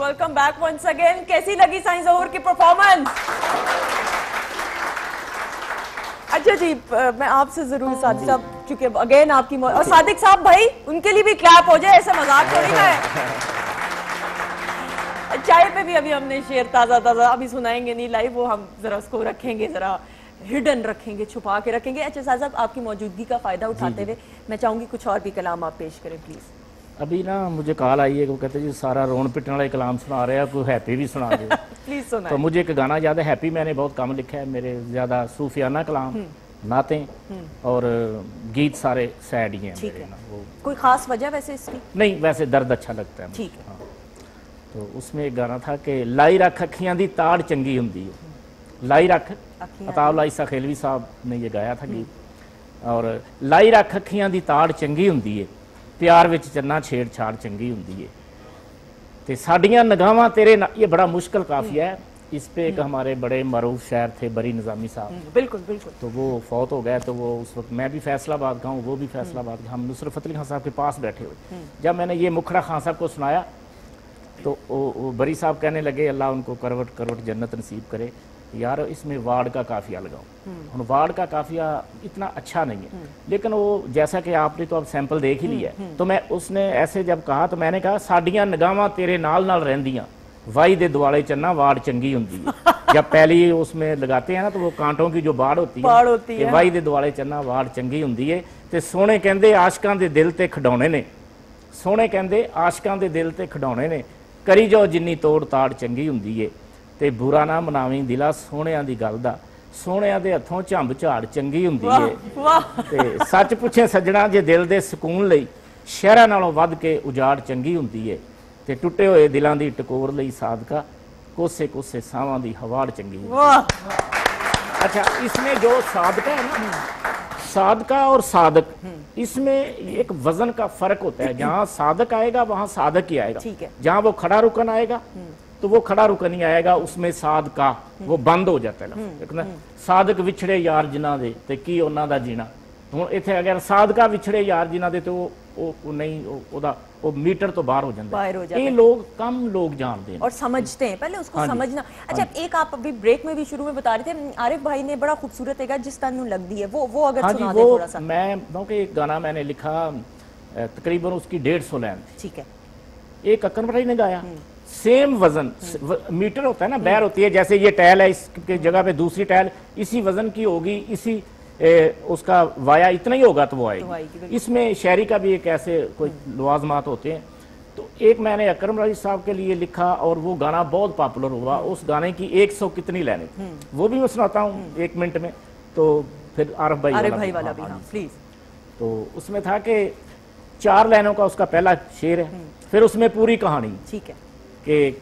वेलकम बैक वंस अगेन। कैसी लगी साइंस ओवर की परफॉर्मेंस? अच्छा जी, मैं आपसे जरूर सादिक साहब, चूंकि अगेन आपकी और सादिक साहब भाई उनके लिए भी क्लैप हो जाए, ऐसे मजाक थोड़ी ना है। चाय पे भी अभी हमने शेर ताजा ताजा अभी सुनाएंगे नहीं लाइव, वो हम जरा उसको रखेंगे, जरा हिडन रखेंगे, छुपा के रखेंगे। अच्छा साहब, आपकी मौजूदगी का फायदा उठाते हुए मैं चाहूंगी कुछ और भी कलाम आप पेश करें प्लीज। अभी ना मुझे कॉल आई है, वो कहते जी सारा रोन पिटने वाले कलाम सुना रहे हैं, कोई हैप्पी भी सुना दे। प्लीज सुना। तो मुझे एक गाना याद है, हैप्पी मैंने बहुत कम लिखा है, मेरे ज्यादा सूफियाना कलाम, नाते और गीत सारे सैड ही हैं मेरे ना। वो कोई खास वजह वैसे इसकी? नहीं, वैसे दर्द अच्छा लगता है। ठीक है। हाँ। तो उसमें एक गाना था कि लाई रख अखियां दी ताड़ चंगी हुंदी है, लाई रख, अताउल्ला ईसा खेलवी साहब ने ये गाया था गीत। और लाई रख अखियां दी ताड़ चंगी हुंदी है, प्यार विच चन्ना छेड़छाड़ चंगी हुंदी है, ते साडियां निगाहां तेरे ना। ये बड़ा मुश्किल काफिया है, इस पे एक हमारे बड़े मरूफ शायर थे बरी निजामी साहब, बिल्कुल बिल्कुल, तो वो फौत हो गए। तो वो उस वक्त मैं भी फैसलाबाद का हूँ, वो भी फैसलाबाद का, हम नुसरत फतेह अली खान साहब के पास बैठे हुए। जब मैंने ये मुखड़ा खान साहब को सुनाया तो वो, वो बरी साहब कहने लगे अल्लाह उनको करवट करवट जन्नत नसीब करे, यार इसमें वार्ड का काफिया लगाओ। वार्ड का काफिया इतना अच्छा नहीं है, लेकिन वो जैसा कि आपने तो अब सैंपल देख ही लिया, तो मैं उसने ऐसे जब कहा तो मैंने कहा साडियां निगाहां तेरे नाल नाल रहंदियां, वाई दे दुआले चन्ना वाड़ चंगी हुंदी है। जब पहली उसमें लगाते हैं ना तो वो कांटों की जो बाड़ होती बाड़ होती है, वाई दे दुआले चन्ना वाड़ चंगी हुंदी है, ते सोहणे कहंदे आशिकां दे दिल ते खिडौणे ने, सोहणे कहंदे आशिकां दे दिल ते खिडौणे ने, करी जाओ जिन्नी तोड़ ताड़ चंगी हुंदी है, ते बुरा ना मनावी दिला सोहणियां दी गल दा, सोहणियां दे हत्थों झंब झाड़ चंगी हुंदी है, ते सच पुछे सज्जणा जे दिल दे सुकून लई शहरां नालों वध के उजाड़ चंगी हुंदी है, ते टुटे हुए दिलां दी टकोर लई सादका कोसे कोसे सावां दी हवाड़ चंगी हुंदी है। अच्छा, इसमें जो सादका है ना, सादका और सादक, इसमें एक वजन का फर्क होता है। जहाँ सादक आएगा वहां सादक ही आएगा, जहाँ वो खड़ा रुकन आएगा तो वो खड़ा रुकन ही आएगा, उसमें सादका वो बंद हो जाता है। सादक विछड़े यार जिन्हां दे ते की उन्हां दा जीना, हुण इत्थे अगर सादका विछड़े यार जिन्हां दे तो वो नहीं, ओदा वो मीटर तो बाहर हो जाता है। ये लोग कम लोग जानते हैं और समझते हैं, पहले उसको समझना। अच्छा, एक आप अभी ब्रेक में भी शुरू में बता रहे थे, आरिफ भाई ने बड़ा खूबसूरत एक जिस तरह लगती है वो वो अगर सुना दे थोड़ा सा। मैं कि एक गाना मैंने लिखा, तकरीबन उसकी डेढ़ सौ लाइन, ठीक है, एक अक्कर भाई ने गाया, सेम वजन, मीटर होता है ना, बैर होती है, जैसे ये टैल है, इसकी जगह पे दूसरी टैल इसी वजन की होगी, इसी ए, उसका वाया इतना ही होगा तो वो आएगी। तो इसमें शायरी का भी एक ऐसे कोई लवाजमात होते हैं। तो एक मैंने अकरम राजी साहब के लिए लिखा और वो गाना बहुत पॉपुलर हुआ, उस गाने की एक सौ कितनी लाइनें, वो भी मैं सुनाता हूँ एक मिनट में। तो फिर आरिफ भाई आरिफ भाई वाला भी, हाँ प्लीज। तो उसमें था कि चार लाइनों का उसका पहला शेर है, फिर उसमें पूरी कहानी, ठीक है, कि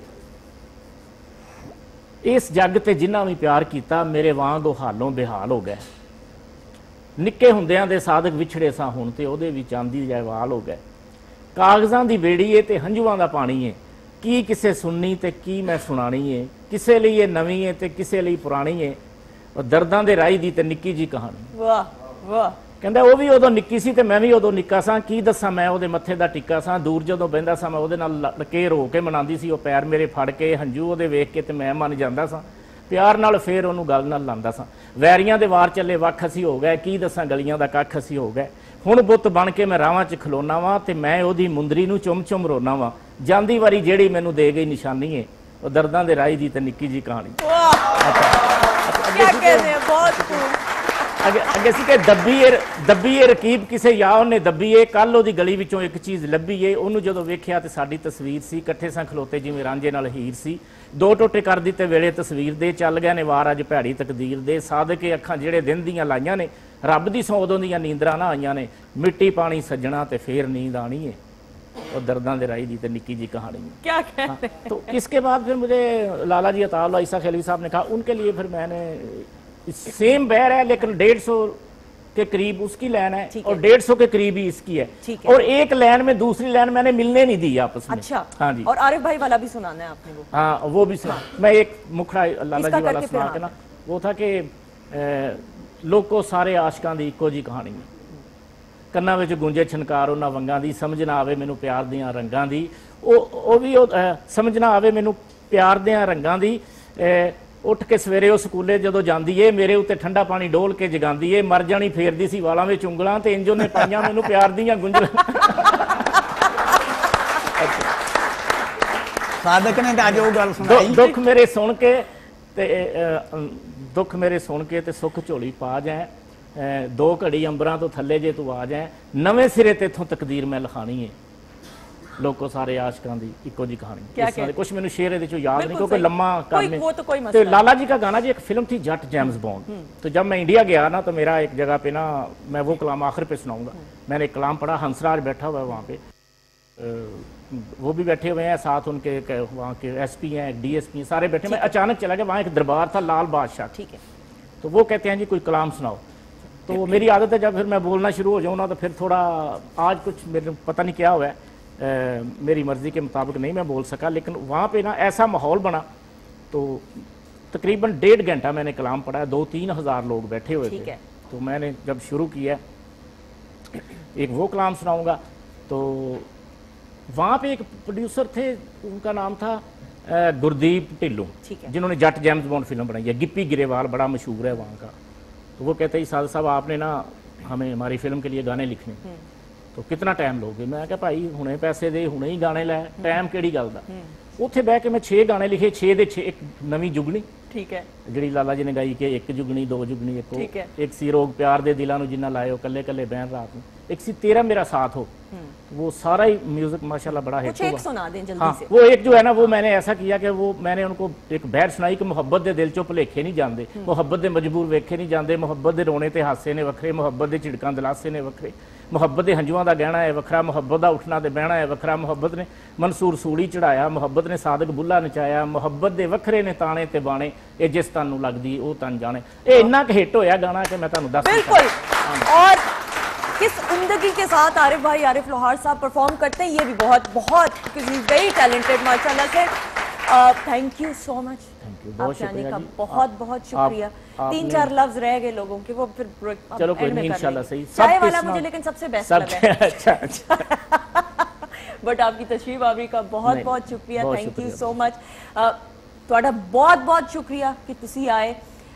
इस जग ते जिन्ना भी प्यार किया मेरे वांग हालों बेहाल हो गए, निक्के हुंदियां दे सादक विछड़े सा हुण ते ओहदे भी चांदी जाए वाल हो गए, कागजां दी बेड़ी है ते हंझुआं दा पानी है, की किसे सुननी ते की मैं सुनानी है, किसे लिए नवीं है ते किसे लिए पुरानी है, और दर्दां दे राही दी ते निक्की जी कहानी। वाह वाह, कहंदा वो भी उदों निक्की सी ते मैं भी उदों निक्का सा, की दसां मैं ओहदे मत्थे दा टिक्का सा, दूर जदों बहिंदा सा मैं ओहदे नाल लके रो के मनांदी सी, ओह पैर मेरे फड़ के हंझू ओहदे वेख के ते मैं मन जांदा सा, प्यार नाल फेर ओनू गल नाल लांदा सा, वैरियां दे वार चले वख असी हो गए, की दसां गलियां दा कख असी हो गए, हुण बुत बन के मैं रावां च खलोना वा ते मैं ओहदी मुंदरी नू चुम चुम रोना वा, जांदी वारी जेड़ी मैनू दे गई निशानी है, ओ दर्दां दे राही दी ते निक्की जी कहानी। क्या कहते हैं, बहुत खूब। अगे अगे सी के दब्बी ए दब्बी ए रकीब किसे या उन्हें दब्बी ए, कल ओहदी गली विचों एक चीज़ लभी है, ओनू जदों वेखिया ते साडी तस्वीर सी, इकट्ठे सां खलोते जिवें रांझे नाल हीर सी, दो टोटे कर दिते वेले तस्वीर दे, चल गए ने वार अज भैड़ी तकदीर दे, सादके अखां जेड़े दिन दियां लाइयां ने, रब दी सौ उदों दियां नींदरां ना आईयां ने, मिट्टी पानी सज्जणा ते फेर नींद आनी है, और दर्दां दे राही दी ते निक्की जी कहानी है। क्या कहते हैं। तो इसके बाद फिर मुझे लाला जी अताउल्ला ईसा खेलवी साहब ने कहा, उनके लिए फिर मैंने सेम बैर है लेकिन डेढ़ सौ के करीब उसकी लाइन है और डेढ़ सौ के करीब ही इसकी है, है और एक लाइन में दूसरी लाइन मैंने मिलने नहीं दी आपस में। अच्छा, हाँ जी। और आरिफ भाई वाला भी सुनाना है आपने वो? हाँ वो भी सुना। मैं एक मुखड़ा लाला जी वाला सुना के ना, वो था कि लोको सारे आशिकां दी इक्को जी कहानी है, ਕੰਨਾਂ ਵਿੱਚ ਗੂੰਜੇ ਛਨਕਾਰ ਉਹਨਾਂ ਵੰਗਾਂ ਦੀ, ਸਮਝ ਨਾ ਆਵੇ ਮੈਨੂੰ ਪਿਆਰ ਦੀਆਂ ਰੰਗਾਂ ਦੀ, ਉਹ ਉਹ ਵੀ ਉਹ ਸਮਝ ਨਾ ਆਵੇ ਮੈਨੂੰ ਪਿਆਰ ਦੀਆਂ ਰੰਗਾਂ ਦੀ, ਉੱਠ ਕੇ ਸਵੇਰੇ ਉਹ ਸਕੂਲੇ ਜਦੋਂ ਜਾਂਦੀ ਏ ਮੇਰੇ ਉੱਤੇ ਠੰਡਾ ਪਾਣੀ ਡੋਲ ਕੇ ਜਗਾਉਂਦੀ ਏ, ਮਰ ਜਾਣੀ ਫੇਰਦੀ ਸੀ ਵਾਲਾਂ ਵਿੱਚ ਉਂਗਲਾਂ ਤੇ ਇੰਜ ਉਹਨੇ ਪਾਈਆਂ ਮੈਨੂੰ ਪਿਆਰ ਦੀਆਂ ਗੁੰਝਲਾਂ। ਸਾਦਕ ਨੇ ਤਾਂ ਅੱਜ ਉਹ ਗੱਲ ਸੁਣਾਈ, ਦੁੱਖ ਮੇਰੇ ਸੁਣ ਕੇ ਤੇ ਦੁੱਖ ਮੇਰੇ ਸੁਣ ਕੇ ਤੇ ਸੁੱਖ ਝੋਲੀ ਪਾ ਜਾਏ, ਦੋ ਘੜੀ ਅੰਬਰਾਂ ਤੋਂ ਥੱਲੇ ਜੇ ਤੂੰ ਆ ਜਾਏ, ਨਵੇਂ ਸਿਰੇ ਤੇਥੋਂ ਤਕਦੀਰ ਮੈਂ ਲਿਖਾਣੀ ਏ, ਲੋਕੋ ਸਾਰੇ आशिकां दी इको जी कहानी। कुछ मैंने शेर ये याद नहीं क्योंकि लम्मा काम है। तो लाला जी का गाना जी एक फिल्म थी जट जेम्स बॉन्ड, तो जब मैं इंडिया गया ना तो मेरा एक जगह पे ना, मैं वो कलाम आखिर पे सुनाऊंगा, मैंने एक कलाम पढ़ा, हंसराज बैठा हुआ है वहाँ पे, वो भी बैठे हुए हैं साथ उनके, वहाँ के एस पी हैं, डी एस पी सारे बैठे। मैं अचानक चला गया, वहाँ एक दरबार था लाल बादशाह, ठीक है, तो वो कहते हैं जी कोई कलाम सुनाओ, तो मेरी आदत है जब फिर मैं बोलना शुरू हो जाऊँ ना तो फिर थोड़ा, आज कुछ मेरे पता नहीं क्या हुआ है, Uh, मेरी मर्जी के मुताबिक नहीं मैं बोल सका, लेकिन वहाँ पे ना ऐसा माहौल बना, तो तकरीबन डेढ़ घंटा मैंने कलाम पढ़ा, दो तीन हज़ार लोग बैठे हुए थे। तो मैंने जब शुरू किया, एक वो कलाम सुनाऊंगा, तो वहाँ पे एक प्रोड्यूसर थे, उनका नाम था गुरदीप ढिल्लों, जिन्होंने जट जेम्स बॉन्ड फिल्म बनाई है, गिप्पी गिरेवाल बड़ा मशहूर है वहाँ का। तो वो कहते हैं साद साहब आपने ना हमें हमारी फिल्म के लिए गाने लिखने, तो कितना टाइम लोगे? मैं क्या भाई हुणे पैसे दे, हुणे ही गाने लै, टाइम किहड़ी गल दा। उत्थे बह के मैं छे गाने लिखे, छे दे छे, एक नवीं जुगनी, ठीक है, जिहड़ी लाला जी ने गाई कि एक जुगनी दो जुगनी एक हो, एक सी रोग प्यार दे दिलां नूं जिन्ना लाए हो, कल्ले कल्ले बहन रात नूं, एक सी तेरा मेरा साथ हो, वो सारा ही म्यूजिक माशाल्लाह बड़ा हिट हुआ। सुना दें जल्दी हाँ, से। वो एक जो है ना, वो मैंने ऐसा किया कि वो मैंने उनको एक बहर सुनाई कि मुहब्बत दे दिल चो भुलेखे नहीं जाते, मुहब्बत दे मजबूर वेखे नहीं जाते, मुहब्बत दे रोने ते हासे ने वखरे, मुहब्बत दे झिड़कां दिलासे ने वखरे, मुहब्बत के हंजुआं का गहना है वखरा, मुहब्बत का उठना ते बहना है वखरा, मुहब्बत ने मंसूर सूड़ी चढ़ाया, मुहब्बत ने सादक बुल्ला नचाया, मुहब्बत के वखरे ने ताने ते बाणे, ये जिस तन नूं लगदी वो तन जाने। ये इन्ना क हिट होया गाना कि मैं तुहानूं दस बिल्कुल। और किस उम्दगी के साथ आरिफ भाई, आरिफ लोहार साहब परफॉर्म करते हैं, ये भी बहुत बहुत वेरी टैलेंटेड माशाल्लाह से। थैंक यू सो मच, आप जाने का बहुत बहुत शुक्रिया। तीन चार लफ्ज रह गए लोगों के, वो फिर चलो कोई नहीं इंशाल्लाह सही। चाय वाला मुझे लेकिन सबसे बेस्ट लगा। अच्छा अच्छा बट आपकी तशरीफ आवरी का बहुत बहुत शुक्रिया, थैंक यू सो मच। ਤੁਹਾਡਾ बहुत बहुत शुक्रिया कि तुसी आए,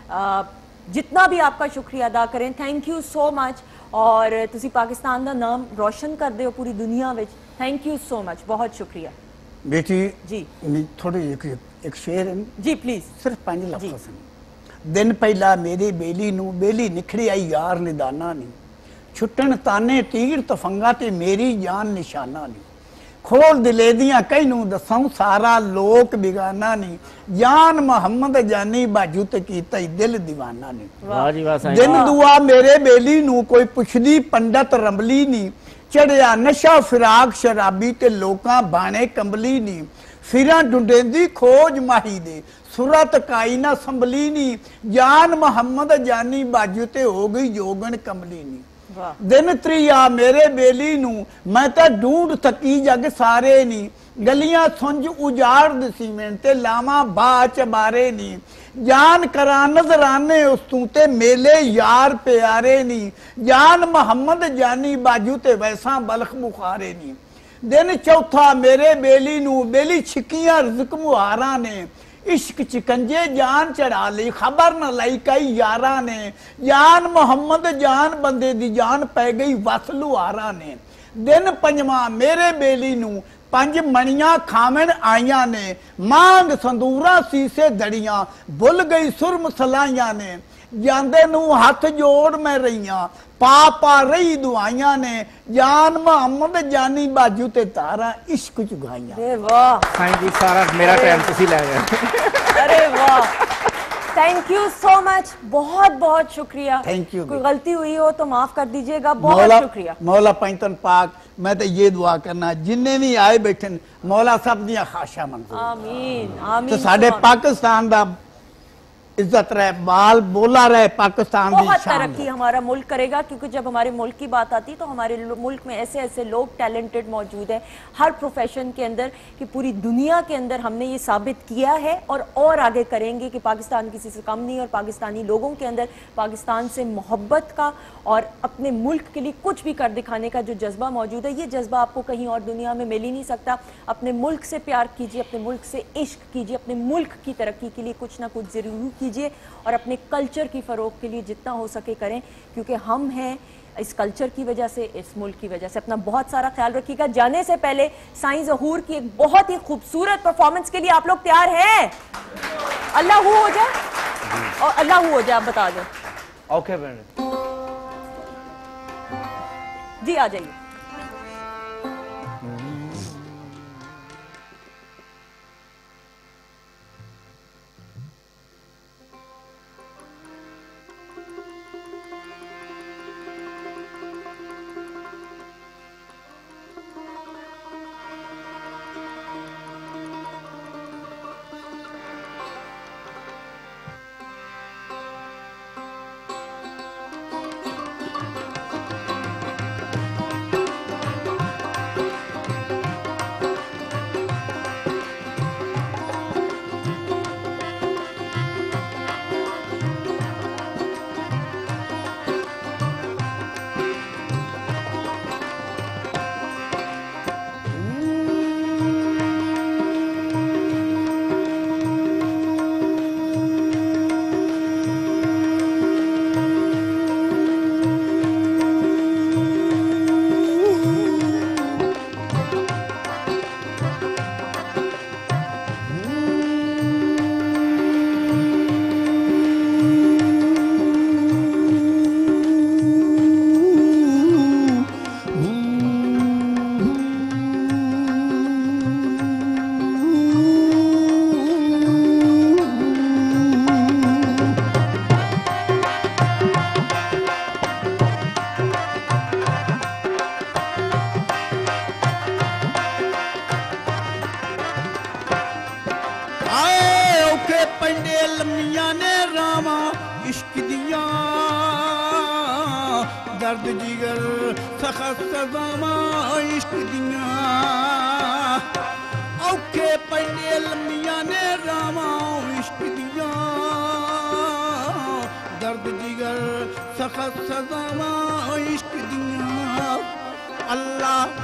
जितना भी आपका शुक्रिया अदा करें, थैंक यू सो मच। और तुसी पाकिस्तान का नाम रोशन कर दे हो पूरी दुनिया में, थैंक यू सो मच, बहुत शुक्रिया। बेटी जी थोड़ी एक, एक शेर है जी प्लीज, सिर्फ पांच लफ्ज़ हैं। दिन पहला मेरी बेली नू बेली निखड़ी आई यार निदाना नहीं, छुट्टन ताने तीर तफंगा ते मेरी जान निशाना नहीं, खोल दिले दियां कई नू दसाऊं सारा लोक बिगाना नहीं, जान मोहम्मद जानी बाजू ते कीता दिल दीवाना नहीं, वाह जी वाह। दिन दुआ मेरे बेली नू कोई पुछदी पंडित रंबली नहीं, चढ़िया नशा फिराक शराबी ते लोकां बाणे कंबली नहीं, फिरां ढूंढेंदी खोज माही दे सुरत काई ना संभली नहीं, जान मोहम्मद जानी बाजू ते हो गई जोगन कमली नहीं, दिन त्रिया मेरे बेली नू मैं तो ढूंढ थकी जग सारे नी, गलियां सुंज उजाड़ सीमेंट ते लावा बा चबारे नी, जान करा नजराने उस तू ते मेले यार प्यारे नी, जान मोहम्मद जानी बाजू ते वैसा बलख बुखारे नी, दिन चौथा मेरे बेली नू बेली छिकियां रिज़्क मुहारा ने, इश्क चिकंजे जान चढ़ा ली खबर न लाई कई यारा ने, जान मोहम्मद जान बंदे दी जान पै गई वसलू आरा ने, दिन पंजवा मेरे बेली नू पंज मणियां खावन आईया ने, मांग संदूरा सीसे दड़ियां भुल गई सुरम सलाइया ने, जांदे नू हथ जोड़ मैं रहिया पा पा रही दुआइया ने, जान मोहम्मद जानी बाजू ते तारा इश्क चुगाइया। अरे वाह, थैंक यू, सारा मेरा टाइम तुसी ले गए। अरे वाह, थैंक यू सो मच, बहुत बहुत शुक्रिया। Thank you. कोई गलती हुई हो तो माफ कर दीजिएगा, बहुत शुक्रिया। मौला पैंतन पाक, मैं तो ये दुआ करना जिन्ने भी आए बैठे मौला सब दियां खाशा मंजूर, आमीन आमीन। तो साडे पाकिस्तान दा इज्जत रहे, बाल बोला रहे, पाकिस्तान की बहुत शान तरक्की हमारा मुल्क करेगा, क्योंकि जब हमारे मुल्क की बात आती है तो हमारे मुल्क में ऐसे ऐसे लोग टैलेंटेड मौजूद है हर प्रोफेशन के अंदर कि पूरी दुनिया के अंदर हमने ये साबित किया है और और आगे करेंगे कि पाकिस्तान किसी से कम नहीं, और पाकिस्तानी लोगों के अंदर पाकिस्तान से मोहब्बत का और अपने मुल्क के लिए कुछ भी कर दिखाने का जो जज्बा मौजूद है, ये जज्बा आपको कहीं और दुनिया में मिल ही नहीं सकता। अपने मुल्क से प्यार कीजिए, अपने मुल्क से इश्क कीजिए, अपने मुल्क की तरक्की के लिए कुछ ना कुछ जरूर कीजिए और अपने कल्चर की फरोग के लिए जितना हो सके करें, क्योंकि हम हैं इस कल्चर की वजह से, इस मुल्क की वजह से। अपना बहुत सारा ख्याल रखिएगा। जाने से पहले साईं ज़हूर की एक बहुत ही खूबसूरत परफॉर्मेंस के लिए आप लोग तैयार हैं? अल्लाह हू हो जाए और अल्लाह हू हो जाए, आप बता दो। ओके मैडम जी, आ जाइए। पंडे लम्मिया ने रामा इश्क दिया दर्द जिगर सखत सजामा इश्क दिया औखे पंडे लम्मिया ने रामा इश्क दिया दर्द जिगर सखत सजामा इश्क दिया अल्लाह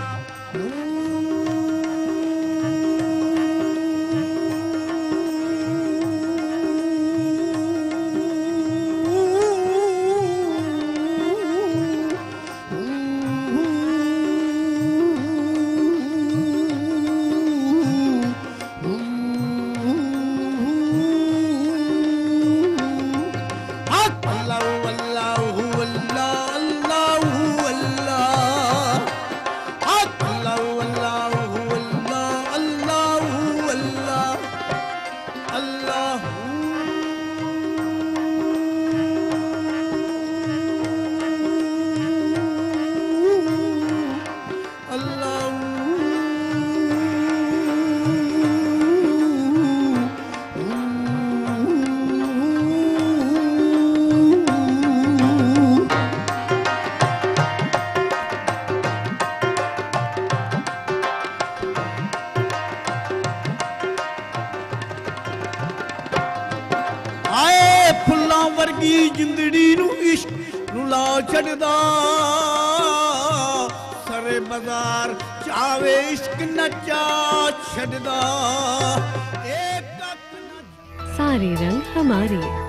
वर्गी जिंदड़ी नू इश्क रुला छड़दा सरे बाजार चावे इश्क नचा छड़दा एक सारे रंग हमारे।